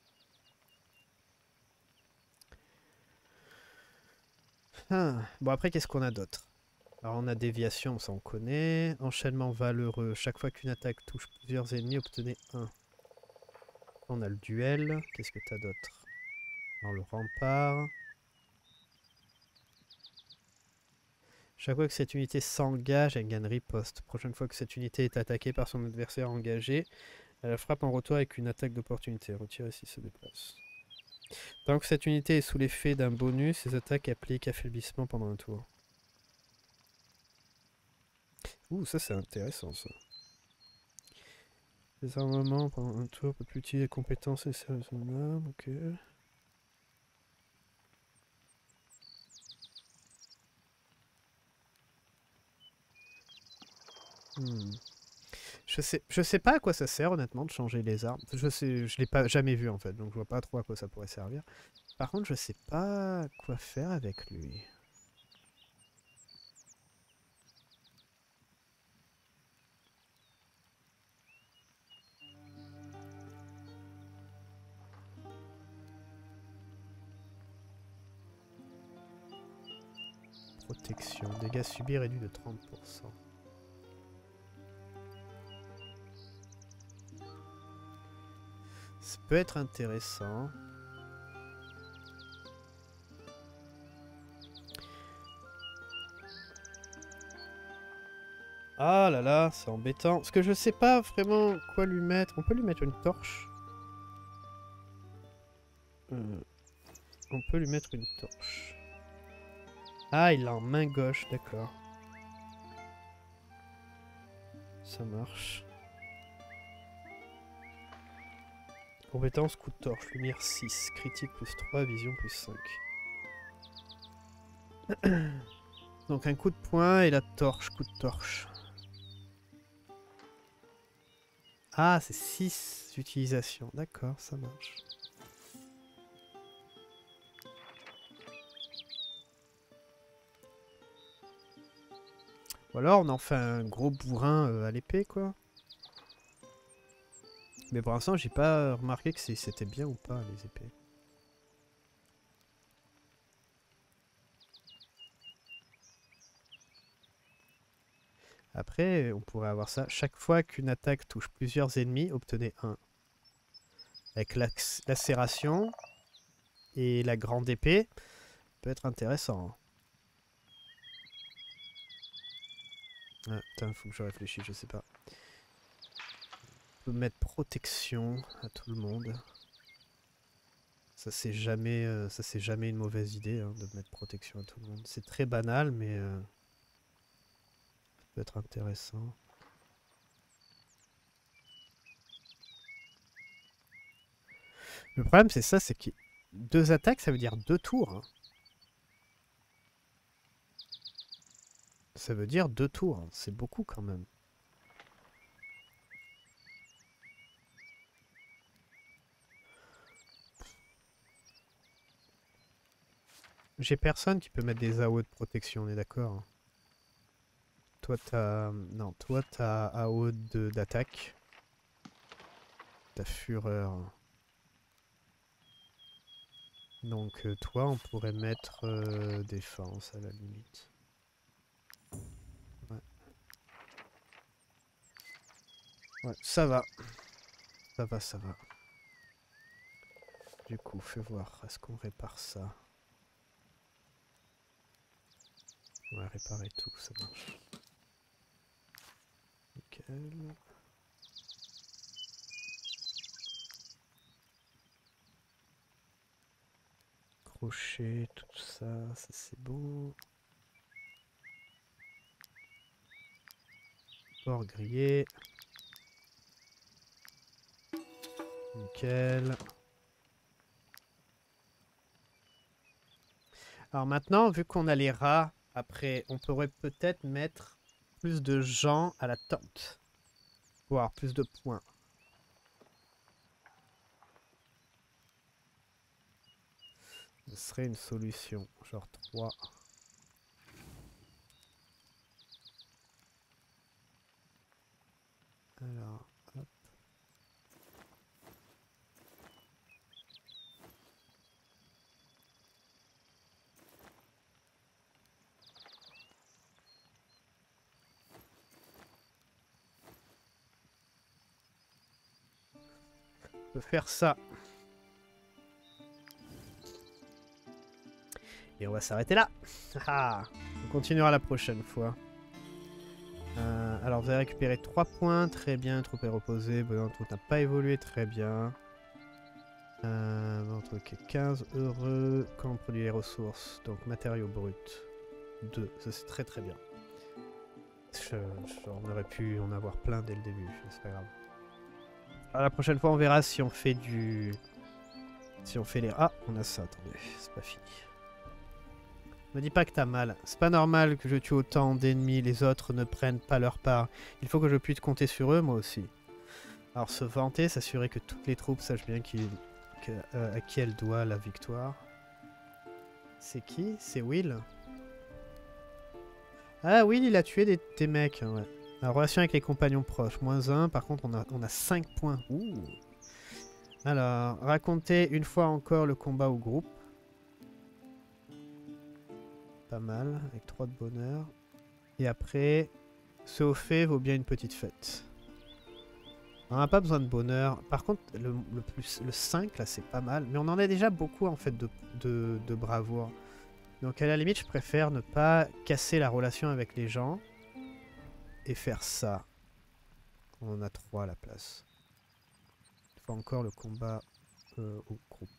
Ah. Bon, après, qu'est-ce qu'on a d'autre? Alors on a déviation, ça on connaît. Enchaînement valeureux. Chaque fois qu'une attaque touche plusieurs ennemis, obtenez un. On a le duel. Qu'est-ce que t'as d'autre? Dans le rempart. Chaque fois que cette unité s'engage, elle gagne riposte. Prochaine fois que cette unité est attaquée par son adversaire engagé, elle frappe en retour avec une attaque d'opportunité. Retirez s'il se déplace. Tant que cette unité est sous l'effet d'un bonus, ses attaques appliquent affaiblissement pendant un tour. Ouh, ça c'est intéressant ça. Désarmement pendant un tour, peut plus utiliser les compétences et services en armes, ok. Hmm. Je sais, je sais pas à quoi ça sert honnêtement de changer les armes. Je sais, je l'ai pas jamais vu en fait, donc je vois pas trop à quoi ça pourrait servir. Par contre, je sais pas quoi faire avec lui. Protection, dégâts subis réduits de trente pour cent. Ça peut être intéressant. Ah là là, c'est embêtant. Parce que je sais pas vraiment quoi lui mettre. On peut lui mettre une torche. Euh, on peut lui mettre une torche. Ah, il l'a en main gauche, d'accord. Ça marche. Compétence coup de torche, lumière six, critique plus trois, vision plus cinq. Donc un coup de poing et la torche, coup de torche. Ah, c'est six utilisations, d'accord, ça marche. Ou alors on en fait un gros bourrin euh, à l'épée, quoi. Mais pour l'instant, j'ai pas remarqué que c'était bien ou pas, les épées. Après, on pourrait avoir ça. Chaque fois qu'une attaque touche plusieurs ennemis, obtenez un. Avec lacération et la grande épée, peut être intéressant. Ah, putain, faut que je réfléchisse, je sais pas. On peut mettre protection à tout le monde. Ça c'est jamais, euh, ça c'est jamais une mauvaise idée hein, de mettre protection à tout le monde. C'est très banal, mais euh, ça peut être intéressant. Le problème c'est ça, c'est que deux attaques, ça veut dire deux tours. Hein. Ça veut dire deux tours, hein. C'est beaucoup quand même. J'ai personne qui peut mettre des A O de protection, on est d'accord. Toi t'as... Non, toi t'as A O d'attaque. T'as fureur. Donc euh, toi on pourrait mettre euh, défense à la limite. Ouais. Ouais, ça va. Ça va, ça va. Du coup, fais voir, est-ce qu'on répare ça? On va réparer tout, ça marche. Nickel. Crochet, tout ça, ça c'est bon. Port grillé. Nickel. Alors maintenant, vu qu'on a les rats, après, on pourrait peut-être mettre plus de gens à la tente. Pour avoir plus de points. Ce serait une solution. Genre trois. Alors, hop. peut faire ça. Et on va s'arrêter là. On continuera la prochaine fois. Euh, alors vous avez récupéré trois points, très bien, troupes est reposée, bon, tout n'a pas évolué, très bien. Euh, bon, truc quinze, heureux, quand on produit les ressources, donc matériaux bruts, deux, ça c'est très très bien. Je, je, on aurait pu en avoir plein dès le début, c'est pas grave. Alors, la prochaine fois on verra si on fait du... Si on fait les... Ah, on a ça, attendez, c'est pas fini. Me dis pas que t'as mal. C'est pas normal que je tue autant d'ennemis, les autres ne prennent pas leur part. Il faut que je puisse compter sur eux, moi aussi. Alors se vanter, s'assurer que toutes les troupes sachent bien qui, que, euh, à qui elle doit la victoire. C'est qui? C'est Will? Ah, Will, il a tué des, des mecs, hein, ouais. La relation avec les compagnons proches, moins un. Par contre, on a, on a cinq points. Ouh. Alors, raconter une fois encore le combat au groupe. Pas mal, avec trois de bonheur. Et après, ce au fait vaut bien une petite fête. On n'a pas besoin de bonheur. Par contre, le, le, plus, le cinq, là, c'est pas mal. Mais on en a déjà beaucoup, en fait, de, de, de bravoure. Donc, à la limite, je préfère ne pas casser la relation avec les gens. Et faire ça. On en a trois à la place. Il faut encore le combat euh, au groupe.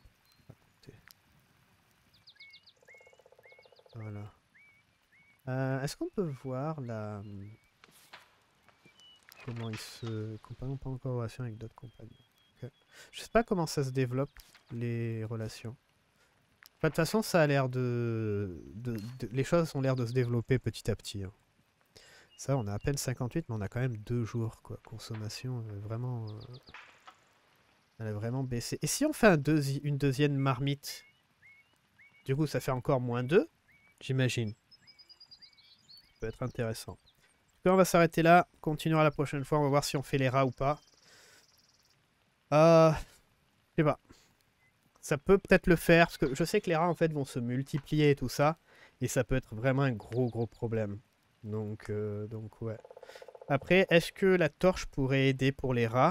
Voilà. Euh, Est-ce qu'on peut voir la... comment ils se... compagnons pas encore en relation avec d'autres compagnons. Okay. Je sais pas comment ça se développe, les relations. Enfin, de toute façon, ça a l'air de... De... de... Les choses ont l'air de se développer petit à petit. Hein. Ça, on a à peine cinquante-huit, mais on a quand même deux jours, quoi. Consommation, elle est vraiment... Euh... Elle a vraiment baissé. Et si on fait un deuxi... une deuxième marmite, du coup, ça fait encore moins deux, j'imagine. Ça peut être intéressant. En tout cas, on va s'arrêter là. On continuera la prochaine fois. On va voir si on fait les rats ou pas. Euh... Je sais pas. Ça peut peut-être le faire. Parce que je sais que les rats, en fait, vont se multiplier et tout ça. Et ça peut être vraiment un gros, gros problème. Donc, euh, donc ouais. Après, est-ce que la torche pourrait aider pour les rats?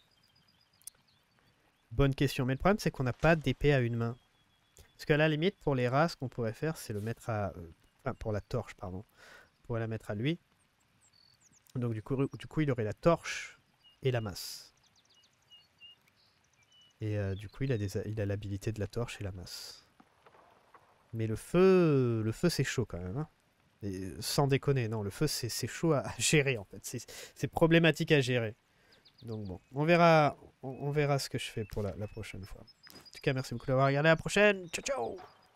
Bonne question. Mais le problème, c'est qu'on n'a pas d'épée à une main. Parce qu'à la limite, pour les rats, ce qu'on pourrait faire, c'est le mettre à... Euh, enfin, pour la torche, pardon. On pourrait la mettre à lui. Donc du coup, du coup, il aurait la torche et la masse. Et euh, du coup, il a des, il a l'habilité de la torche et la masse. Mais le feu, le feu c'est chaud quand même. Hein. Et sans déconner, non, le feu c'est chaud à, à gérer en fait. C'est problématique à gérer. Donc bon, on verra, on, on verra ce que je fais pour la, la prochaine fois. En tout cas, merci beaucoup d'avoir regardé. À la prochaine. Ciao, ciao!